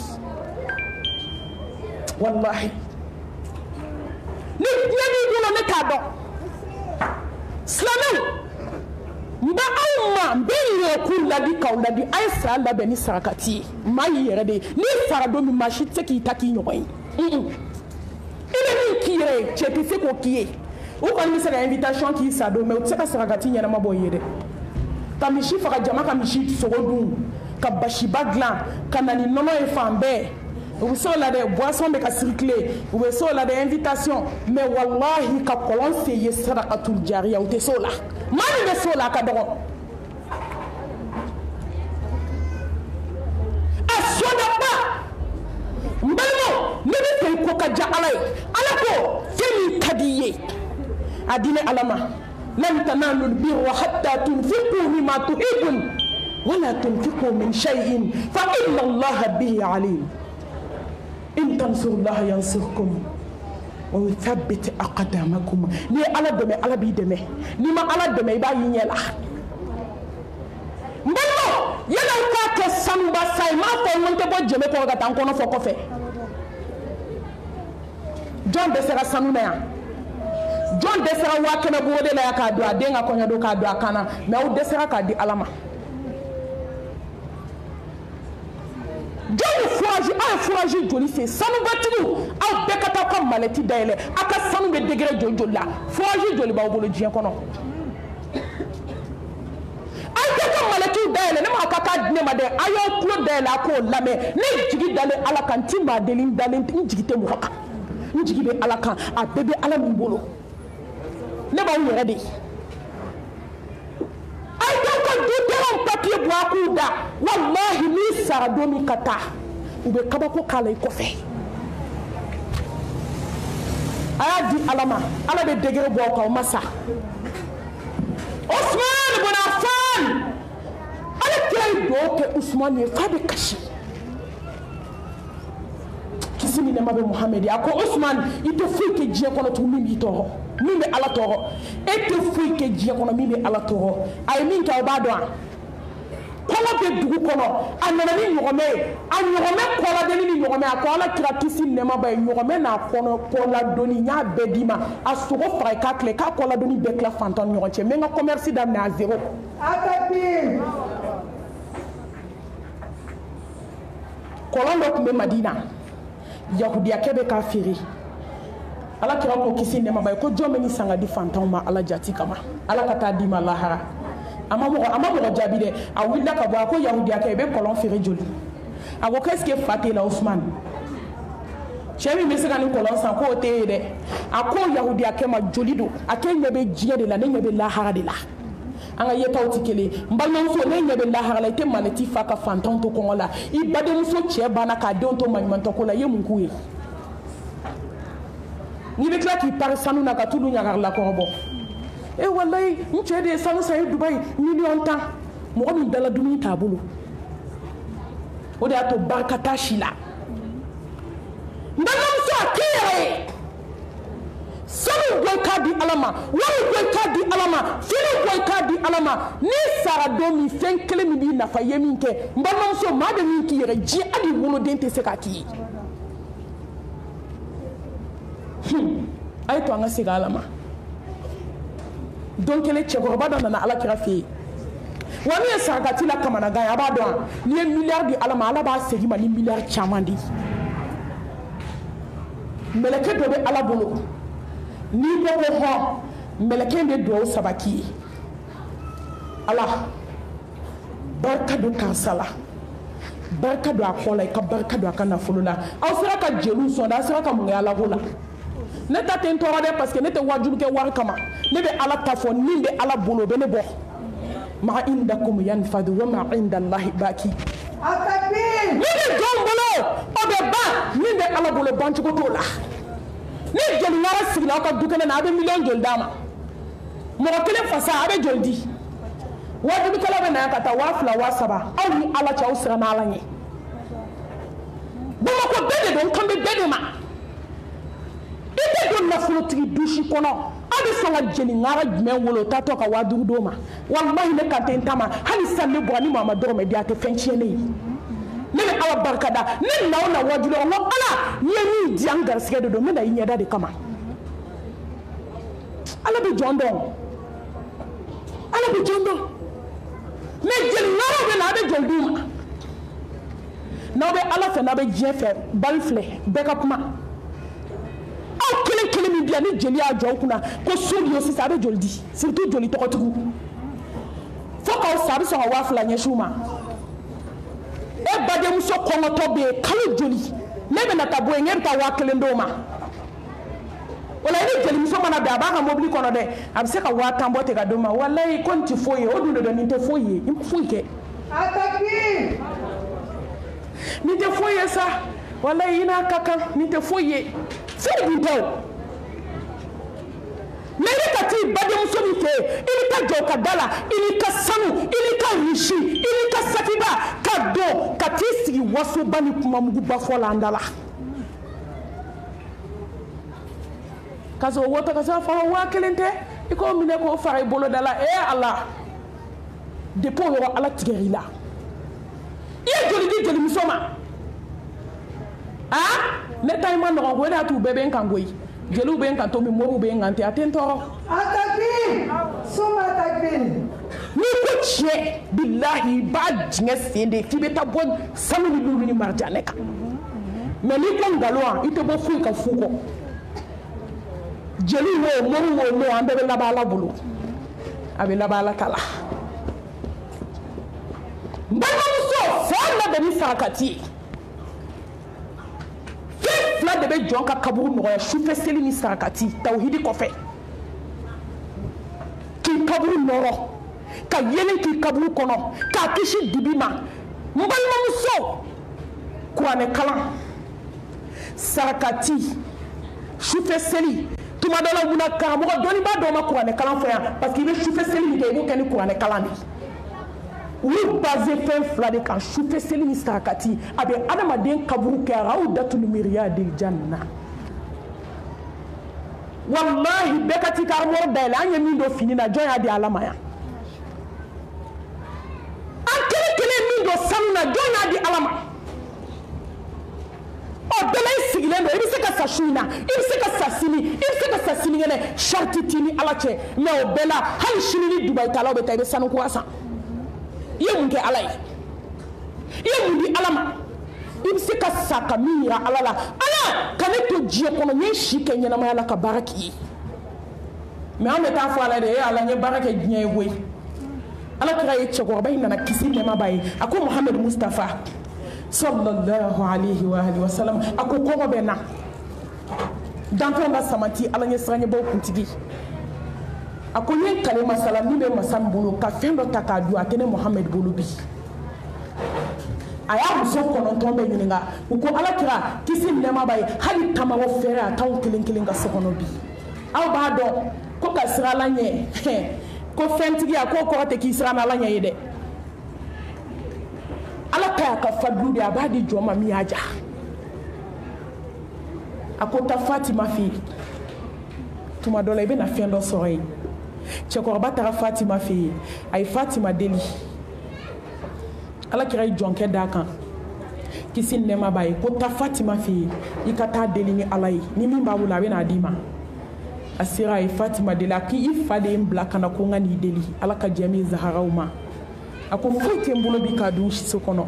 wallahi ni diɲɛ b'i bolo ne t'a dɔn silamɛw n bɛ aw ma n bɛ yɛrɛkun ladi k'aw ladi a ye saya labɛn ni sarakati ye maa y'i yɛrɛ de ye n'i sara don min maa si tɛ se k'i ta k'i ɲɔgɔn ye i bɛ min k'i yɛrɛ ye cɛ tɛ se k'o k'i ye u kɔni bɛ se ka invitation k'i sa don mais u tɛ se ka sarakati ɲɛnama bɔ i ye dɛ ka misi faga jama ka misi sogo dun ka basiba dilan ka na ni nɔnɔ ye fan bɛɛ u bɛ se o la dɛ boisson bɛ ka circuler u bɛ se o la dɛ invitation mais wallahi ka kɔlɔn se ye sadakatul jariya u tɛ se o la maa min bɛ se o la a ka dɔgɔ a sɔnnaba n balimaw ne bɛ fɛ ko ka diya ala ye ala ko fɛn min ka di i ye a di ne ala ma lan tanalul birra hatta tunfiqu mimma tuhibbun wala tunfiqu min shay'in fa inna allaha bihi alim in tansurullaha yansurkum wa yuthabbit aqdamakum ni ala dɛmɛ ala b'i dɛmɛ ni ma ala dɛmɛ i b'a y'i ɲɛ la n balimaw yala k'a kɛ sanuba sa ye m'a fɔ n tɛ bɔ jɛmɛ kɔrɔ ka taa n kɔnɔ fɔ kɔfɛ jɔn dɛsɛra sanu na yan jɔn dɛsɛra 100 bɔ de la yan k'a don a den ka kɔɲɔ don k'a don a kan na mais aw dɛsɛra k'a di ala ma jɔn ye furaji aw ye furaji joli sen sanubatigiw aw bɛɛ ka taa aw ka malɛti dayɛlɛ aw ka sanu bɛ degré joli joli la furaji joli b'aw bolo diɲɛ kɔnɔ aw bɛɛ ka malɛtiw kulo dale ne ma kaka ne ma de ayo kulo dale ko lame ne jigi dale ala kan ti ma delin dale jigi te mo ka jigi be ala kan a bebe ala min bolo ne ba yere de ay don ko du deron papier bo akuda wallahi ni sara do mi kata ube kabako kala ko fe aya di alama ala be degere bo ko masa Ousmane ibn Affan ala kay do ke Ousmane ye fa be kashi kisini ne mabe Muhammad ya ko Ousmane ite fu ke je ko to mi to mi be ala to ite fu ke je ko mi be ala to ay min ka ba do kola be dugu kono anana ni nyogome anyogome kola de ni nyogome akola kratisi nema ba nyogome na kono kola doni nya bedima asugo fray ka kle ka kola doni be kla fanton nyogonche me nga commerce dam na zéro Atapi. kola ndo kumbe Madina yahudiya kebe kafiri ala kira ko kisi nema ba ko jombe ni sanga di fanton ma ala jati kama ala kata di ma lahara amamu jabi de a willa ka bo ko yahudiya ke be kolon fere joli ago qu'est-ce que faté la Ousmane chemi me se kan kolon san ko te de ako yahudiya ke ma joli do akenya be jiya de la ne be lahara de la anga yeta utikele mbalma so ne be lahara la te maleti fa ka fanton to ko la i bade muso che bana ka don to manman to ko la ye munkuye ni be kla ki par sanu na ka tulu nyagar la ko bo e wallahi nche de sanu say Dubai million tan mo ko min dala dumi tabulu o de ato barkata shila ndam so akire sanu go kadi alama wani go kadi alama fini go kadi alama ni sara do mi fen kele mi bi nafa yemin ke mbam so ma de min ki yere ji adi wono dente se kati ay to anga siga alama donc les tchekoroba dans na ala kira fi wani sarkati la kamana ga aba do ni milliard di alama ala ba segi ma ni milliard chamandi meleke do be ala bolo ni bo ho meleke be do sabaki ala barka do kansala barka do akola ka barka do akana fulula aw sira ka jelu so da sira ka mun ala gola ne ta ten tora de parce que ne te wajulu ke war kama ne be ala tafo ni be ala bolo be ne bo ma indakum yanfadu wa ma inda allahi baki Atapi. ni be gombolo o be ba ni be ala bolo bantu ko to la ni jeli ngara sigla ka dukene na be million jol dama mo ko kele fasa abe joldi wajulu kala be na kata wa fla wa saba aw ni ala cha usra na ala ni bo ko bede don kambe bede ma ite do nafolo tigi dushi kono abi songa jeni ngara jmen wolo tato ka wadu do ma wallahi ne ka tentama hani salle bo ni mama do me dia te fenchiene ne be ala barkada ne na wajulo ngo ala yemi diangar sike do me na yinyada de kama ala be jondo me jeni ngara be na be jolduma na be ala fe na be jefe balfle backup ma kele mi bien ni jeli a jo kuna ko sori yo sisa be joldi surtout joli to kotugu foko sabi so wa fla nyeshuma e bade muso kongo to be kala joli nebe na tabo e ngem ta wa kele ndoma wala ni jeli muso mana be aba ka mobili kono de abse ka wa tambo te ka doma wallahi konti foye o dundo do ni te foye im fuike Atapi. ni te foye sa wallahi ina kaka ni te foye c'est vidéo mais il ka ti bade muso mi fe il ka jo ka dala il ka sanu il ka rishi il ka safiba ka do ka ti sigi waso bani kuma mugu ba fola ndala kaso wota ka sa fa wa kelente iko mine ko fa bolo dala e Allah depo yo ala tigerila ye joli muso ma ah ne tay man no go da tu bebe kan goyi jelu be kan to mi moru be ngante atentoro Atapi. Suma atapi. ni ko che billahi ba jinga sende fi beta bon samu ni lulu ni marjane ka me ni ko ngalo ite bo fu ka fu ko jelu wo moru wo ambe be la bala bulu abe la bala kala balimamuso fɛn la bɛ ni sarakati fɛn fila de bɛ jɔn ka kaburu nɔgɔya sufɛ seli ni sarakati tawhidi kɔfɛ k'i kaburu nɔrɔ ka yelen k'i kaburu kɔnɔ k'a kisi dibi ma n balimamuso kuranɛ kalan sarakati sufɛ seli tuma dɔ la munna karamɔgɔ dɔnnibaa dɔw ma kuranɛ kalan fɔ yan parce que i bɛ sufɛ seli min kɛ i b'o kɛ ni kuranɛ kalan de u y'u basé fɛn fila de kan sufɛ seli ni sarakati a bɛ adamaden kaburu kɛ rawdatul miryadil janna wallahi bɛɛ ka t'i ka armoire dayɛlɛ an ye min don fini na jɔn y'a di ala ma yan an kelen kelen min don sanu na jɔn y'a di ala ma ɔ bɛɛ la i sigilen don i bɛ se ka sa su in na i bɛ se ka sa sini i bɛ se ka sa sinikɛnɛ sariti t'i ni ala cɛ mɛ o bɛɛ la hali sini ni dubayi talaw bɛ taa i bɛ sanu kura san i ye mun kɛ ala ye i ye mun di ala ma i bɛ se ka sa ka min yira ala la ala ka ne to diɲɛ kɔnɔ n ye si kɛ ɲɛnamaya la ka baara k'i ye mɛ an bɛ taa fɔ ala de ye ala n ye baara kɛ diɲɛ ye koyi ala kira ye cɛkɔrɔba in nana kisi nɛɛma b'a ye a ko muhamadu mustafa sallallahu alaihi wa sallam a ko kɔngɔ bɛ na danfɛnw ka samati ala ɲɛ siranɲɛbaw kuntigi a ko n ye kale masala min bɛ masa min bolo ka fɛn dɔ ta k'a dun a tɛ ne muhamadu bolo bi a y'a muso 9 bɛ ɲininka u ko ala kira kisi nɛɛma b'a ye hali tamawɔ fɛrɛ a t'anw kelen kelen ka so kɔnɔ bi aw b'a dɔn ko ka siran ala ɲɛ ko fɛntigi a k'o kɔrɔ tɛ k'i siran ala ɲɛ ye dɛ ala ta y'a ka fadulu de a b'a di jɔn ma min y'a ja a ko taa fatima fɛ yen tuma dɔ la i bɛna fɛn dɔ sɔrɔ yen cɛkɔrɔba taara fatima fɛ yen a ye fatima deli ala kira ye jɔnkɛ d'a kan kisi nɛɛma b'a ye ko taa fatima fɛ yen i ka taa deli ni ala ye ni min b'a bolo a bɛna d'i ma a sera a ye fatima deli a k'i fa de ye n bila ka na ko n ka n'i deli ala ka jɛ min zaharaw ma a ko foyi tɛ n bolo bi k'a dun so kɔnɔ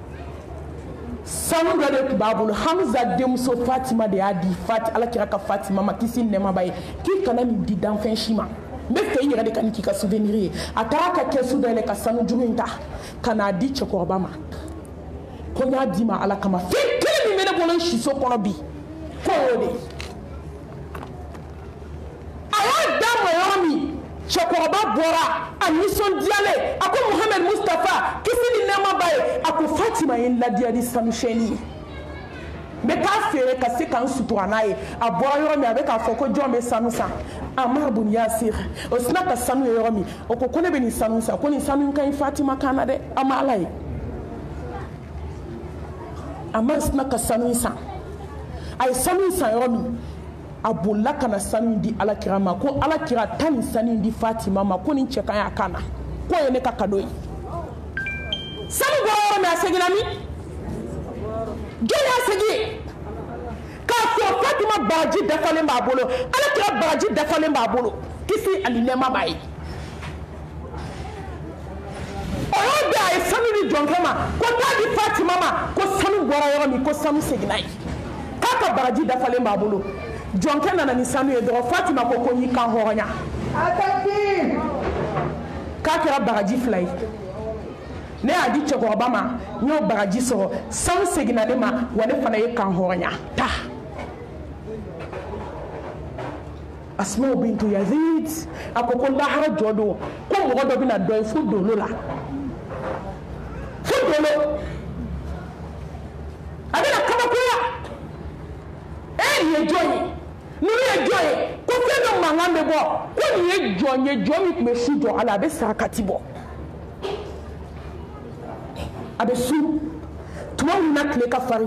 sanu dɔ de tun b'a bolo hamza denmuso fatima de y'a di ala kira ka fatima ma kisi nɛɛma b'a ye k'i kana nin di danfɛn si ma n bɛ fɛ i yɛrɛ de ka nin k'i ka souvenir ye a taara ka kɛsu dayɛlɛ ka sanu juru in ta ka n'a di cɛkɔrɔba ma ko n y'a di ma ala kama fɛn kelen min bɛ ne bolo n si so kɔnɔ bi ko o de a y'a d'a ma yɔrɔ min cɛkɔrɔba bɔra a nisɔndiyalen a ko muhamadu mustafa kisi ni nɛɛma b'a ye a ko fatima ye n ladiya ni sanusɛnni ye n bɛ taa feere ka se ka n sutura n'a ye a bɔra yɔrɔ min a bɛ k'a fɔ ko jɔn bɛ sanu san amar bun yasir o sina ka sanu ye yɔrɔ min o ko ne bɛ nin sanu san ko nin sanu ka ɲi fatima kan na dɛ a ma ala ye amar sina ka sanu san a ye sanu san yɔrɔ min a bolila ka na sanu di ala kira ma ko ala kira taa nin sanu di fatima ma ko nin cɛ ka ɲi a kan na k'o ye ne ka kado ye sanu bɔra yɔrɔ min a seginna min jɔn y'a segin k'a fɔ fatima baraji dafalen b'a bolo ala kira baraji dafalen b'a bolo kisi ani nɛɛma b'a ye o yɔrɔ bɛɛ a ye sanu di jɔnkɛ ma ko taa di fatima ma ko sanu bɔra yɔrɔ min ko sanu seginna ye k'a ka baraji dafalen b'a bolo jɔnkɛ nana ni sanu ye dɔrɔn fatima ko n y'i kan hɔrɔnya k'a kɛra baraji 2 ye ne y'a di cɛkɔrɔba ma n y'o baraji sɔrɔ sanu seginna ne ma wa ne fana ye kan hɔrɔnya ta asmaw bintu yazid a ko lahara jɔ don ko mɔgɔ dɔ bɛna dɔ ye fo dolo la fo dolo a bɛna kabakoya nin ye jɔn ye ninnu ye jɔn ye ko fɛn dɔ mankan bɛ bɔ ko nin ye jɔn ye jɔn min tun bɛ su jɔ a la a bɛ sarakati bɔ a bɛ su tuma min na tile ka farin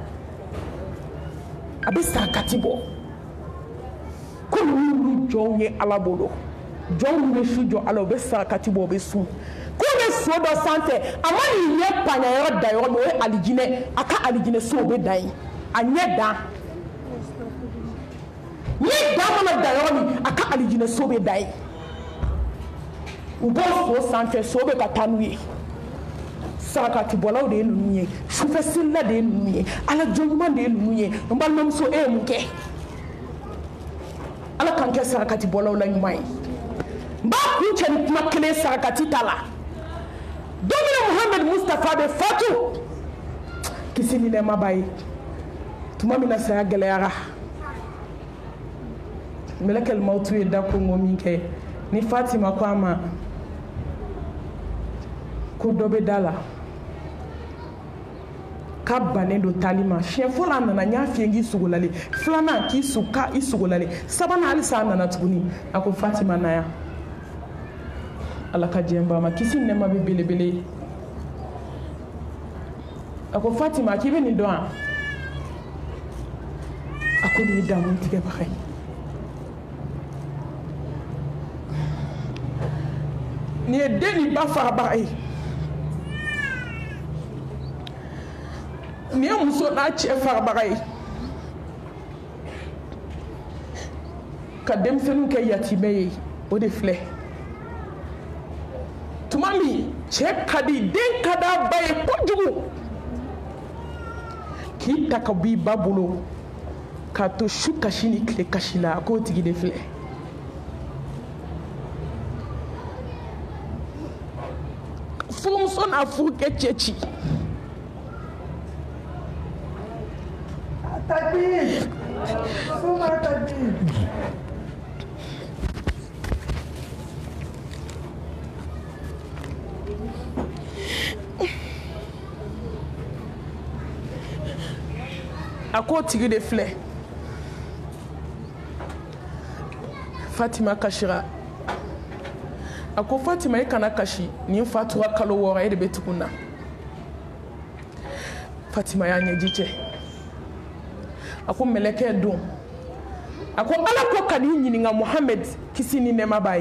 a bɛ sarakati bɔ ko ninnu jɔnw ye ala bolo jɔn minnu bɛ su jɔ ala u bɛ sarakati bɔ u bɛ sun ko bɛ so dɔ sanfɛ a ma nin ɲɛ panya yɔrɔ da yɔrɔ min o ye alijinɛ a ka alijinɛ so o bɛ dan ye a ɲɛ dan ɲɛ dan mana da yɔrɔ min a ka alijinɛ so bɛ dan ye u b'o so sanfɛ so bɛ ka taa n'u ye sarakati bɔlaw de ye ninnu ye sufɛsirila de ye ninnu ye ala jɔn ɲuman de ye ninnu ye n balimamuso e ye mun kɛ ala k'an kɛ sarakati bɔlaw la ɲuman ye n b'a kun cɛ ni kuma kelen sarakati ta la don min Muhammad Mustafa be fatu kisi ni nema bayi tuma mina saya gɛlɛyara melekɛl mautu ye da kongo min kɛ ni Fatima ko a ma ko dɔ bɛ da la k'a bannen don taali ma siɲɛ fɔlɔ a nana n y'a f'i ye k'i sogolale filanan k'i sogolale sabanan halisa a nana tuguni a ko Fatima na yan ala ka jɛnba ma kisi nɛma bɛ belebele a ko Fatima k'i bɛ nin dɔn wa a ko nin ye damu tigɛbaga ye nin ye den ni ba farabaga ye nin ye muso n'a cɛ farabaga ye ka denmisɛnninw kɛ yatimɛ ye o de filɛ tuma min cɛ ka di den ka d'a ba ye kojugu k'i ta ka bɔ i ba bolo k'a to su kasi ni tile kasi la a k'o tigi de filɛ furumuso n'a furukɛ cɛ ci takbir suma takbir a k'o tigi de filɛ Fatima kasira a ko Fatima e kana kasi nin fatura kalo 6 e de bɛ tugun na Fatima y'a ɲɛji cɛ a ko mɛlɛkɛ don a ko ala ko ka n'i ɲininka Muhammad kisi ni nɛɛma b'a ye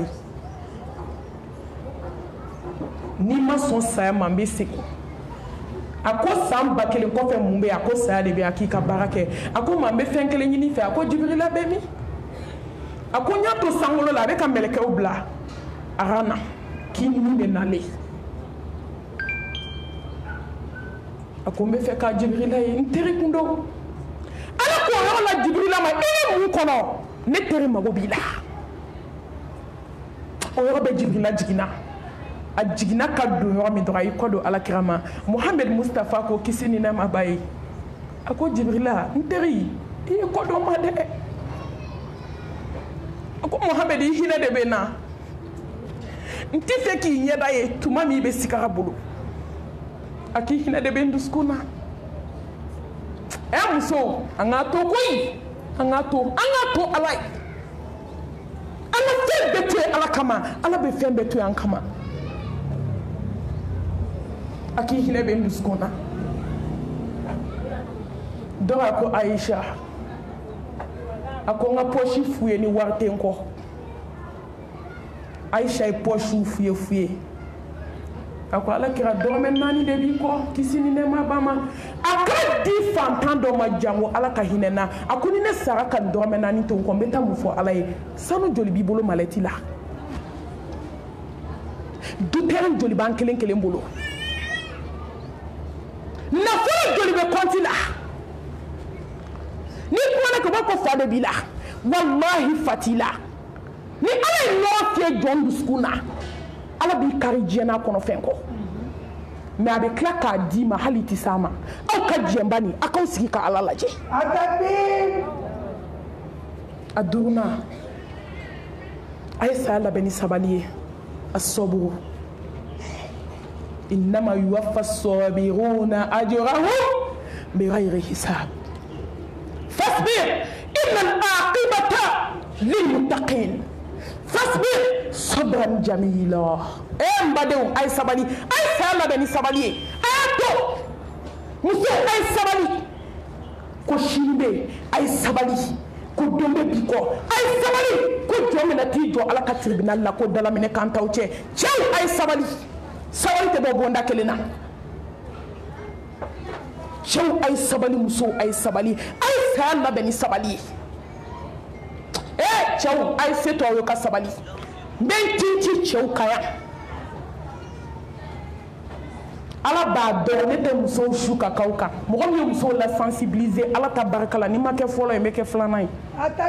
n'i ma sɔn saya ma n bɛ segin a ko san 1000 kɔfɛ mun bɛ a ko saya de bɛ a k'i ka baara kɛ a ko ma n bɛ fɛn kelen ɲini fɛ a ko Jibirila bɛ min a ko n y'a to sankolo la a bɛ ka mɛlɛkɛw bila a ka na k'i ni de nalen a ko n bɛ fɛ ka Jibirila ye n teri kun don ala ko yɔrɔ la Jibirila ma e ye mun kɔnɔ ne teri mago b'i la o yɔrɔ bɛ Jibirila jiginna a jiginna ka don yɔrɔ min dɔrɔn a y'i kɔ don alakira ma Muhammad Mustafa ko kisi ni nɛɛma b'a ye a ko Jibirila n teri i ye kɔ dɔn ma dɛ a ko Muhammad i hinɛ de bɛ n na n tɛ fɛ k'i ɲɛda ye tuma min i bɛ sigara bolo a k'i hinɛ de bɛ n dusukun na ɛ muso an k'a to koyi an k'a to ala ye an ka fɛn bɛɛ to ye ala kama ala bɛ fɛn bɛɛ to an kama a k'i hinɛ bɛ n dusukun na dɔ a ko Aisha a ko n ka pɔsi f'u ye ni wari tɛ n kɔ Aisha ye pɔsiw f'u ye a ko ala kira dɔrɔmɛ 4 de b'i kɔ kisi ni nɛɛma b'a ma a ka di fantan dɔ ma jango ala ka hinɛ na a ko ni ne sara ka dɔrɔmɛ 4 to n kɔ n bɛ taa mun fɔ ala ye sanu joli b'i bolo malɛti la dutɛrɛn joli b'an kelen kelen bolo nafolo joli bɛ kɔnti la ni kumana ka bɔ ko fa de b'i la wallahi fa t'i la ni ala ye ɲɔgɔn fiyɛ jɔn dusukun na ala b'i kari diɲɛna kɔnɔ fɛn kɔ mɛ a bɛ tila k'a d'i ma hali tɛ s'a ma aw ka jɛnba nin aw k'aw sigi ka ala lajɛ a duurunan a ye saya labɛn ni sabali ye a sɔburu innama yuwaffa sabiruna ajrahum bighayri hisab fasbir inna al-aqibata lilmuttaqin fasbir sabran jamila n badenw a ye sabali a ye saya labɛn ni sabali ye a y'a to muso a ye sabali ko sini bɛ yen a ye sabali ko don bɛ bi kɔ a ye sabali ko jɔn mina t'i jɔ ala ka tribunal la ko dalaminɛ kan t'aw cɛ cɛw a ye sabali sabali tɛ bɔ bonda kelen na cɛw a ye sabali musow a ye sabali a ye saya labɛn ni sabali ye cɛw a ye se to aw ye ka sabali n bɛ n tinti cɛw kan yan ala b'a dɔn ne tɛ musow su ka k'aw kan mɔgɔ min ye musow la sensibiliser ala ta barika la n'i ma kɛ fɔlɔ ye n bɛ kɛ filanan ye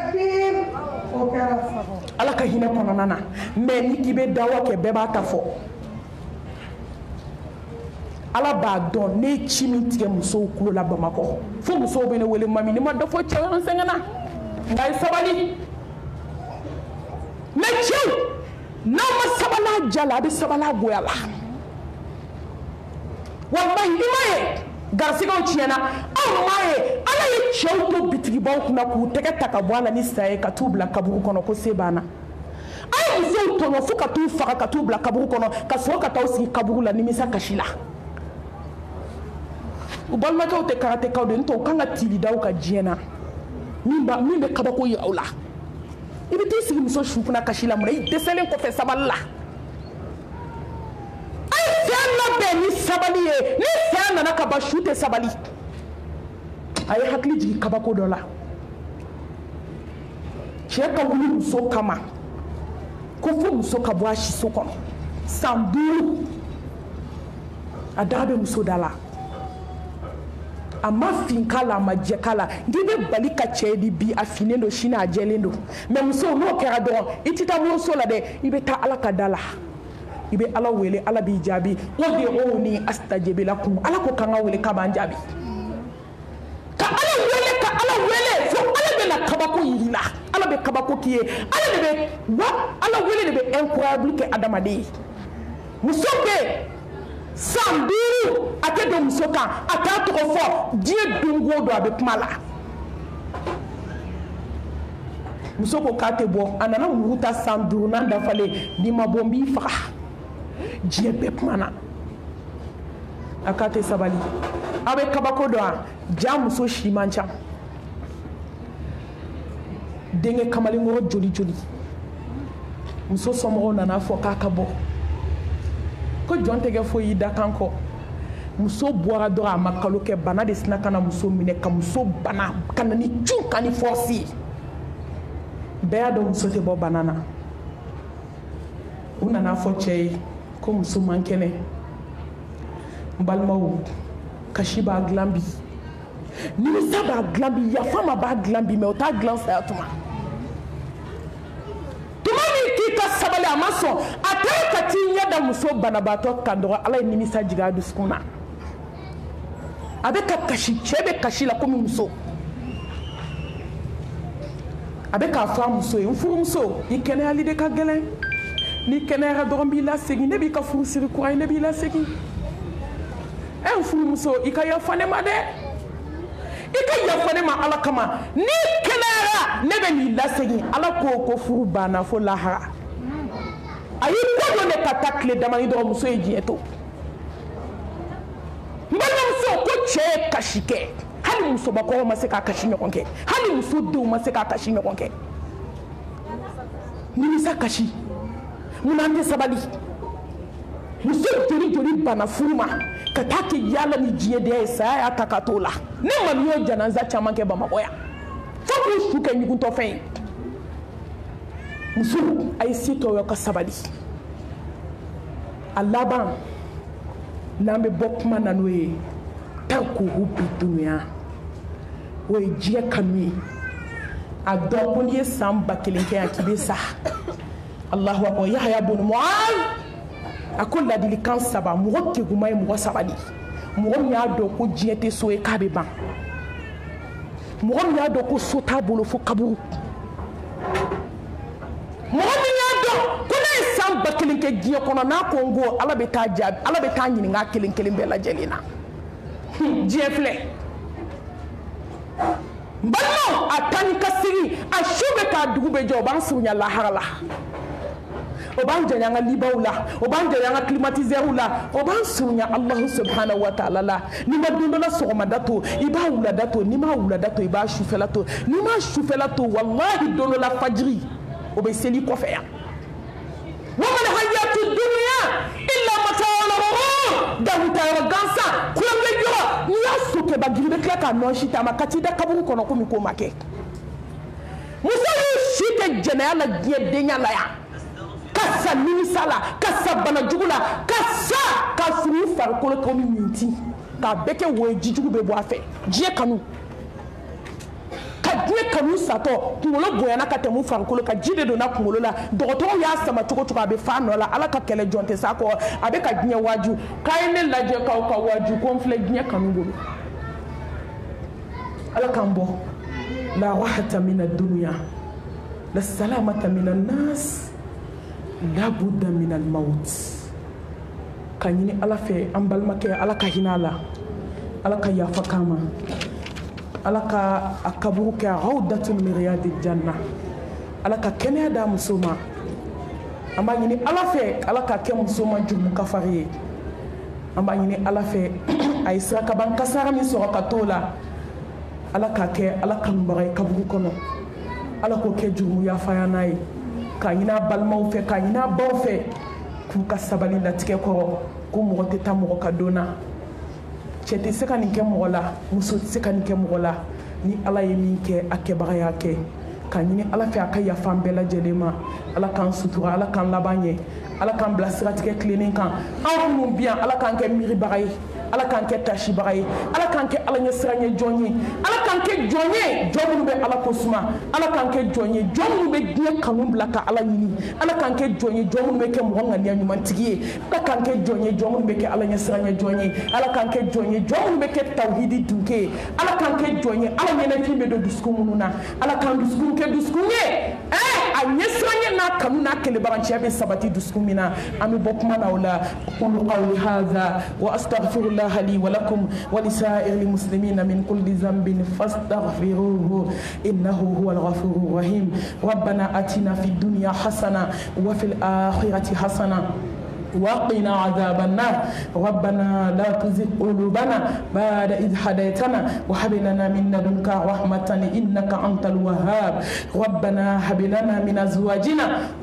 ala ka hinɛ kɔnɔna na mɛ ni k'i bɛ dawa kɛ bɛɛ b'a ta fɔ ala b'a dɔn ne ci min tigɛ musow kulo la Bamakɔ fo musow bɛ ne wele mami ne ma dɔ fɔ cɛ an sɛgɛnna nka ye sabali mais cɛw n'a ma sabala jala a bɛ sabala goya la wallahi i ma ye garisigɛw tiɲɛna aw ma ye ala ye cɛw to bitigibaw kunna k'u tɛgɛ ta ka bɔ a la ni sa ye ka t'u bila kaburu kɔnɔ ko se banna a ye musow tɔɲɔ fo ka t'u faga ka t'u bila kaburu kɔnɔ ka sɔrɔ ka t'aw sigi kaburu la nimisa kasi la u balimakɛw tɛ karatekaw de n'o kan ka tilidaw ka diɲɛ na min bɛ kabako yira aw la i bɛ t'i sigi muso su kunna kasi la mun na i dɛsɛlen kɔfɛ sabali la a ye fɛn labɛn ni sabali ye ni fɛn nana ka ban su tɛ sabali a ye hakili jigin kabako dɔ la cɛ ka wuli muso kama ko fo muso ka bɔ a siso kɔnɔ san 5 a da bɛ muso da la a ma fin k'a la a ma jɛ k'a la n'i bɛ bali ka cɛ di bi a finnen don sini a jɛlen don mais muso n'o kɛra dɔrɔn i tɛ taa muso la dɛ i bɛ taa ala ka da la i bɛ ala wele ala b'i jaabi o de o ni astajibila kun ala ko k'an ka wele k'a b'an jaabi ka ala wele fo ala bɛna kabako yiri la ala bɛ kabako k'i ye ala wele de bɛ incroyable kɛ adamaden ye muso bɛ san 5 a tɛ don muso kan a t'a tɔgɔ fɔ diɲɛ don o don a bɛ kuma la muso ko k'a tɛ bɔ a nana muru ta san 5nan dafalen n'i ma bɔ n b'i faga diɲɛ bɛɛ kumana a k'a tɛ sabali a bɛ kabako dɔn a ja muso si man ca denkɛ kamalenkɔrɔ joli joli muso somɔgɔw nana fɔ k'a ka bɔ ko jɔn tɛgɛ foyi da kan kɔ muso bɔra dɔrɔn a ma kalo kɛ bana de sina ka na muso minɛ ka muso bana ka na ni cun ka ni force ye bɛɛ y'a dɔn muso tɛ bɔ bana na u nana fɔ cɛ ye ko muso man kɛnɛ n balimaw kasi b'a dilan bi nimisa b'a dilan bi yafama b'a dilan bi mais o t'a dilan saya tuma k'i ka sabali a ma sɔn a taara ka t'i ɲɛ da muso banabaatɔ kan dɔrɔn ala ye nimisa jigin a dusukun na a bɛ ka kasi cɛ bɛ kasi la komi muso a bɛ k'a fɔ a muso ye n furumuso i kɛnɛyali de ka gɛlɛn n'i kɛnɛyara dɔrɔn b'i lasegin ne b'i ka furusiri kura ye ne b'i lasegin n furumuso i ka yafa ne ma dɛ i ka yafa ne ma ala kama n'i kɛnɛyara ne bɛ n'i lasegin ala ko furu banna fo lahara a y'i ko dɔ de ka taa tile damani dɔrɔn muso ye diɲɛ to n balimamuso ko cɛ ye kasi kɛ hali musobakɔrɔ ma se k'a kasi ɲɔgɔn kɛ hali muso denw ma se k'a kasi ɲɔgɔn kɛ nimisa kasi munna an tɛ sabali muso joli joli bana furu ma ka taa kɛ yaala ni diɲɛdenya ye saya y'a ta ka t'o la ne mami y'o janaza caman kɛ bamakɔ yan fo k'u su kɛ ɲugutɔfɛn ye muso a ye si tɔɔrɔ ka sabali a laban n'an bɛ bɔ kuma na n'o ye tarkuhu bidunya o ye diɲɛ kanu ye a dɔn ko n'i ye san 1000 kɛ yan k'i bɛ sa Allahu akbar Yahya bun Mu'adh a ko ladilikan 3 mɔgɔ keguma ye mɔgɔ sabali mɔgɔ min y'a dɔn ko diɲɛ tɛ so ye k'a bɛ ban mɔgɔ min y'a dɔn ko so t'a bolo fo kaburu mɔgɔ min y'a dɔn ko ne ye san 1000 kɛ diɲɛ kɔnɔ n'a ko n ko ala bɛ taa jaabi ala bɛ taa ɲininka kelen kelen bɛɛ lajɛlen na diɲɛ filɛ n balimaw a taa ni ka segin a su bɛ k'a dugu bɛ jɛ o b'an surunya lahara la o b'an janya an ka libaw la o b'an janya an ka climatiseurs la o b'an surunya Allahu subhanahu wa ta'ala la n'i ma don dɔ la sɔgɔmada to i b'a wulada to n'i ma wulada to i b'a sufɛla to n'i ma sufɛla to wallahi don dɔ la fajiri o bɛ seli kɔfɛ yan wa mal hayatu dunya illa mata'ul ghurur dahuta yɔrɔ gansan kulonkɛ jɔrɔ n'i y'a so kɛba giri bɛ tila k'a nɔ si ta ma ka t'i da kaburu kɔnɔ komi k'o ma kɛ muso y'u si kɛ jɛnɛya la diɲɛ denya la yan ka sa nimisa la ka sa bana jugu la ka sa ka furu farikolo komi minti k'a bɛɛ kɛ woyo ji jugu bɛ bɔ a fɛ diɲɛ kanu ka diɲɛ kanu satɔ kunkolo bonyana ka tɛmɛ farikolo ka ji de donna kunkolo la dɔgɔtɔrɔw y'a sama cogo cogo a bɛ fa nɔ la ala ka kɛlɛ jɔn tɛ s'a kɔ a bɛ ka diɲɛ waaju k'a ye ne lajɛ k'aw ka waaju ko n filɛ diɲɛ kanu bolo ala k'an bɔ la rahata min ad-dunya la salamata min an-nas la budda min al-maut ka ɲini ala fɛ an balimakɛ ala ka hinɛ a la ala ka yafa k'an ma ala ka a kaburu kɛ rawdatun min riyadil janna ala ka kɛnɛya d'a muso ma an b'a ɲini ala fɛ ala ka kɛ muso ma jurumu kafari ye an b'a ɲini ala fɛ a ye sirakaban kasara min sɔrɔ ka t'o la ala k'a kɛ ala kanubaga ye kaburu kɔnɔ ala k'o kɛ jurumu yafaya n'a ye k'a ɲini a balimaw fɛ k'a ɲini a baw fɛ k'u ka sabali latigɛ kɔrɔ ko mɔgɔ tɛ taa mɔgɔ ka don na cɛ tɛ se ka nin kɛ mɔgɔ la muso tɛ se ka nin kɛ mɔgɔ la ni ala ye min kɛ a kɛbaga y'a kɛ k'a ɲini ala fɛ a ka yafa an bɛɛ lajɛlen ma ala k'an sutura ala k'an laban ɲɛ ala k'an bila siratigɛ tilennen kan anw minnu bi yan ala k'an kɛ miiribaga ye ala k'an kɛ tasibaga ye ala k'an kɛ ala ɲɛ siran ye jɔn ye ala k'an kɛ jɔn ye jɔn minnu bɛ ala ko suma ala k'an kɛ jɔn ye jɔn minnu bɛ diɲɛ kanu bila ka ala ɲini ala k'an kɛ jɔn ye jɔn minnu bɛ kɛ mɔgɔ ŋaniya ɲumantigi ye ala k'an kɛ jɔn ye jɔn minnu bɛ kɛ ala ɲɛ siran ye jɔn ye ala k'an kɛ jɔn ye jɔn minnu bɛ kɛ tawhidi dunke ye ala k'an kɛ jɔn ye ala ɲɛnafin bɛ don dusukun minnu na ala k'an dusukun kɛ dusukun ye a ɲɛ siran ye n'a kanu n'a kelebaranciya bɛ sabati dusukun min na an bɛ bɔ kuma na o la qulu qawli hadha wa astaghfirullah li wa lakum ولسائر المسلمين من كل ذنب فاستغفروه إنه هو الغفور الرحيم ربنا آتنا في الدنيا حسنة وفي الآخرة حسنة وقنا عذاب النار ربنا لا تزغ قلوبنا بعد إذ هديتنا وهب لنا من لدنك رحمة إنك أنت الوهاب ربنا هب لنا من أزواجنا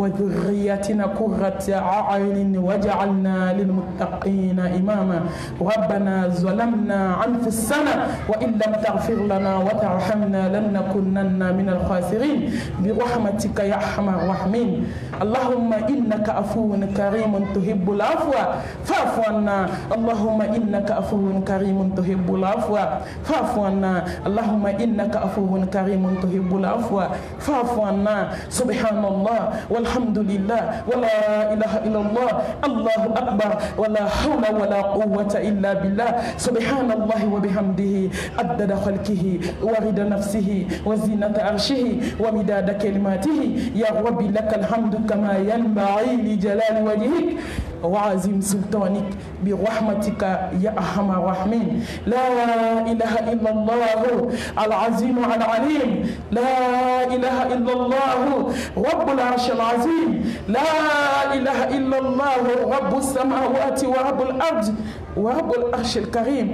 وذرياتنا قرة أعين واجعلنا للمتقين إماما ربنا ظلمنا أنفسنا وإن لم تغفر لنا وترحمنا لنكونن من الخاسرين برحمتك يا أرحم الراحمين اللهم إنك عفو كريم تحب العفو فاعف عنا اللهم إنك عفو كريم تحب العفو فاعف عنا اللهم إنك عفو كريم تحب العفو فاعف عنا سبحان الله والحمد لله ولا إله إلا الله الله أكبر ولا حول ولا قوة إلا بالله سبحان الله وبحمده عدد خلقه ورد نفسه وزينة عرشه ومداد كلماته يا رب لك الحمد كما ينبغي لجلال وجهك وعظيم سلطانك برحمتك يا أرحم الراحمين لا إله إلا الله العظيم العليم لا إله إلا الله رب العرش العظيم لا إله إلا الله رب السماوات ورب الأرض ورب العرش الكريم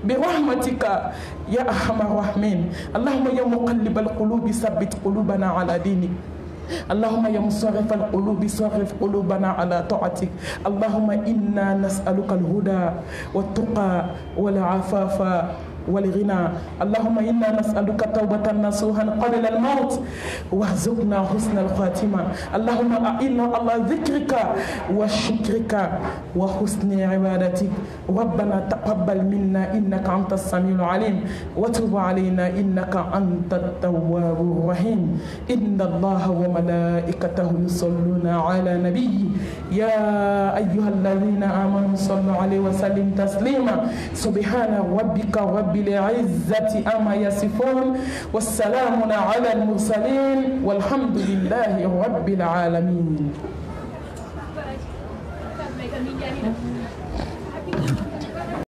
برحمتك يا أرحم الراحمين اللهم يا مقلب القلوب ثبت قلوبنا على دينك اللهم يا مصرف القلوب صرف قلوبنا على طاعتك اللهم إنا نسألك الهدى والتقى والعفاف والغنى اللهم إنا نسألك توبة نصوحا قبل الموت وارزقنا حسن الخاتمة اللهم أعنا على ذكرك وشكرك وحسن عبادتك ربنا تقبل منا إنك أنت السميع العليم وتب علينا إنك أنت التواب الرحيم إن الله وملائكته يصلون على نبيه يا أيها الذين آمنوا صلوا عليه وسلم تسليما سبحان ربك رب العزة أما يصفون والسلام على المرسلين والحمد لله رب العالمين.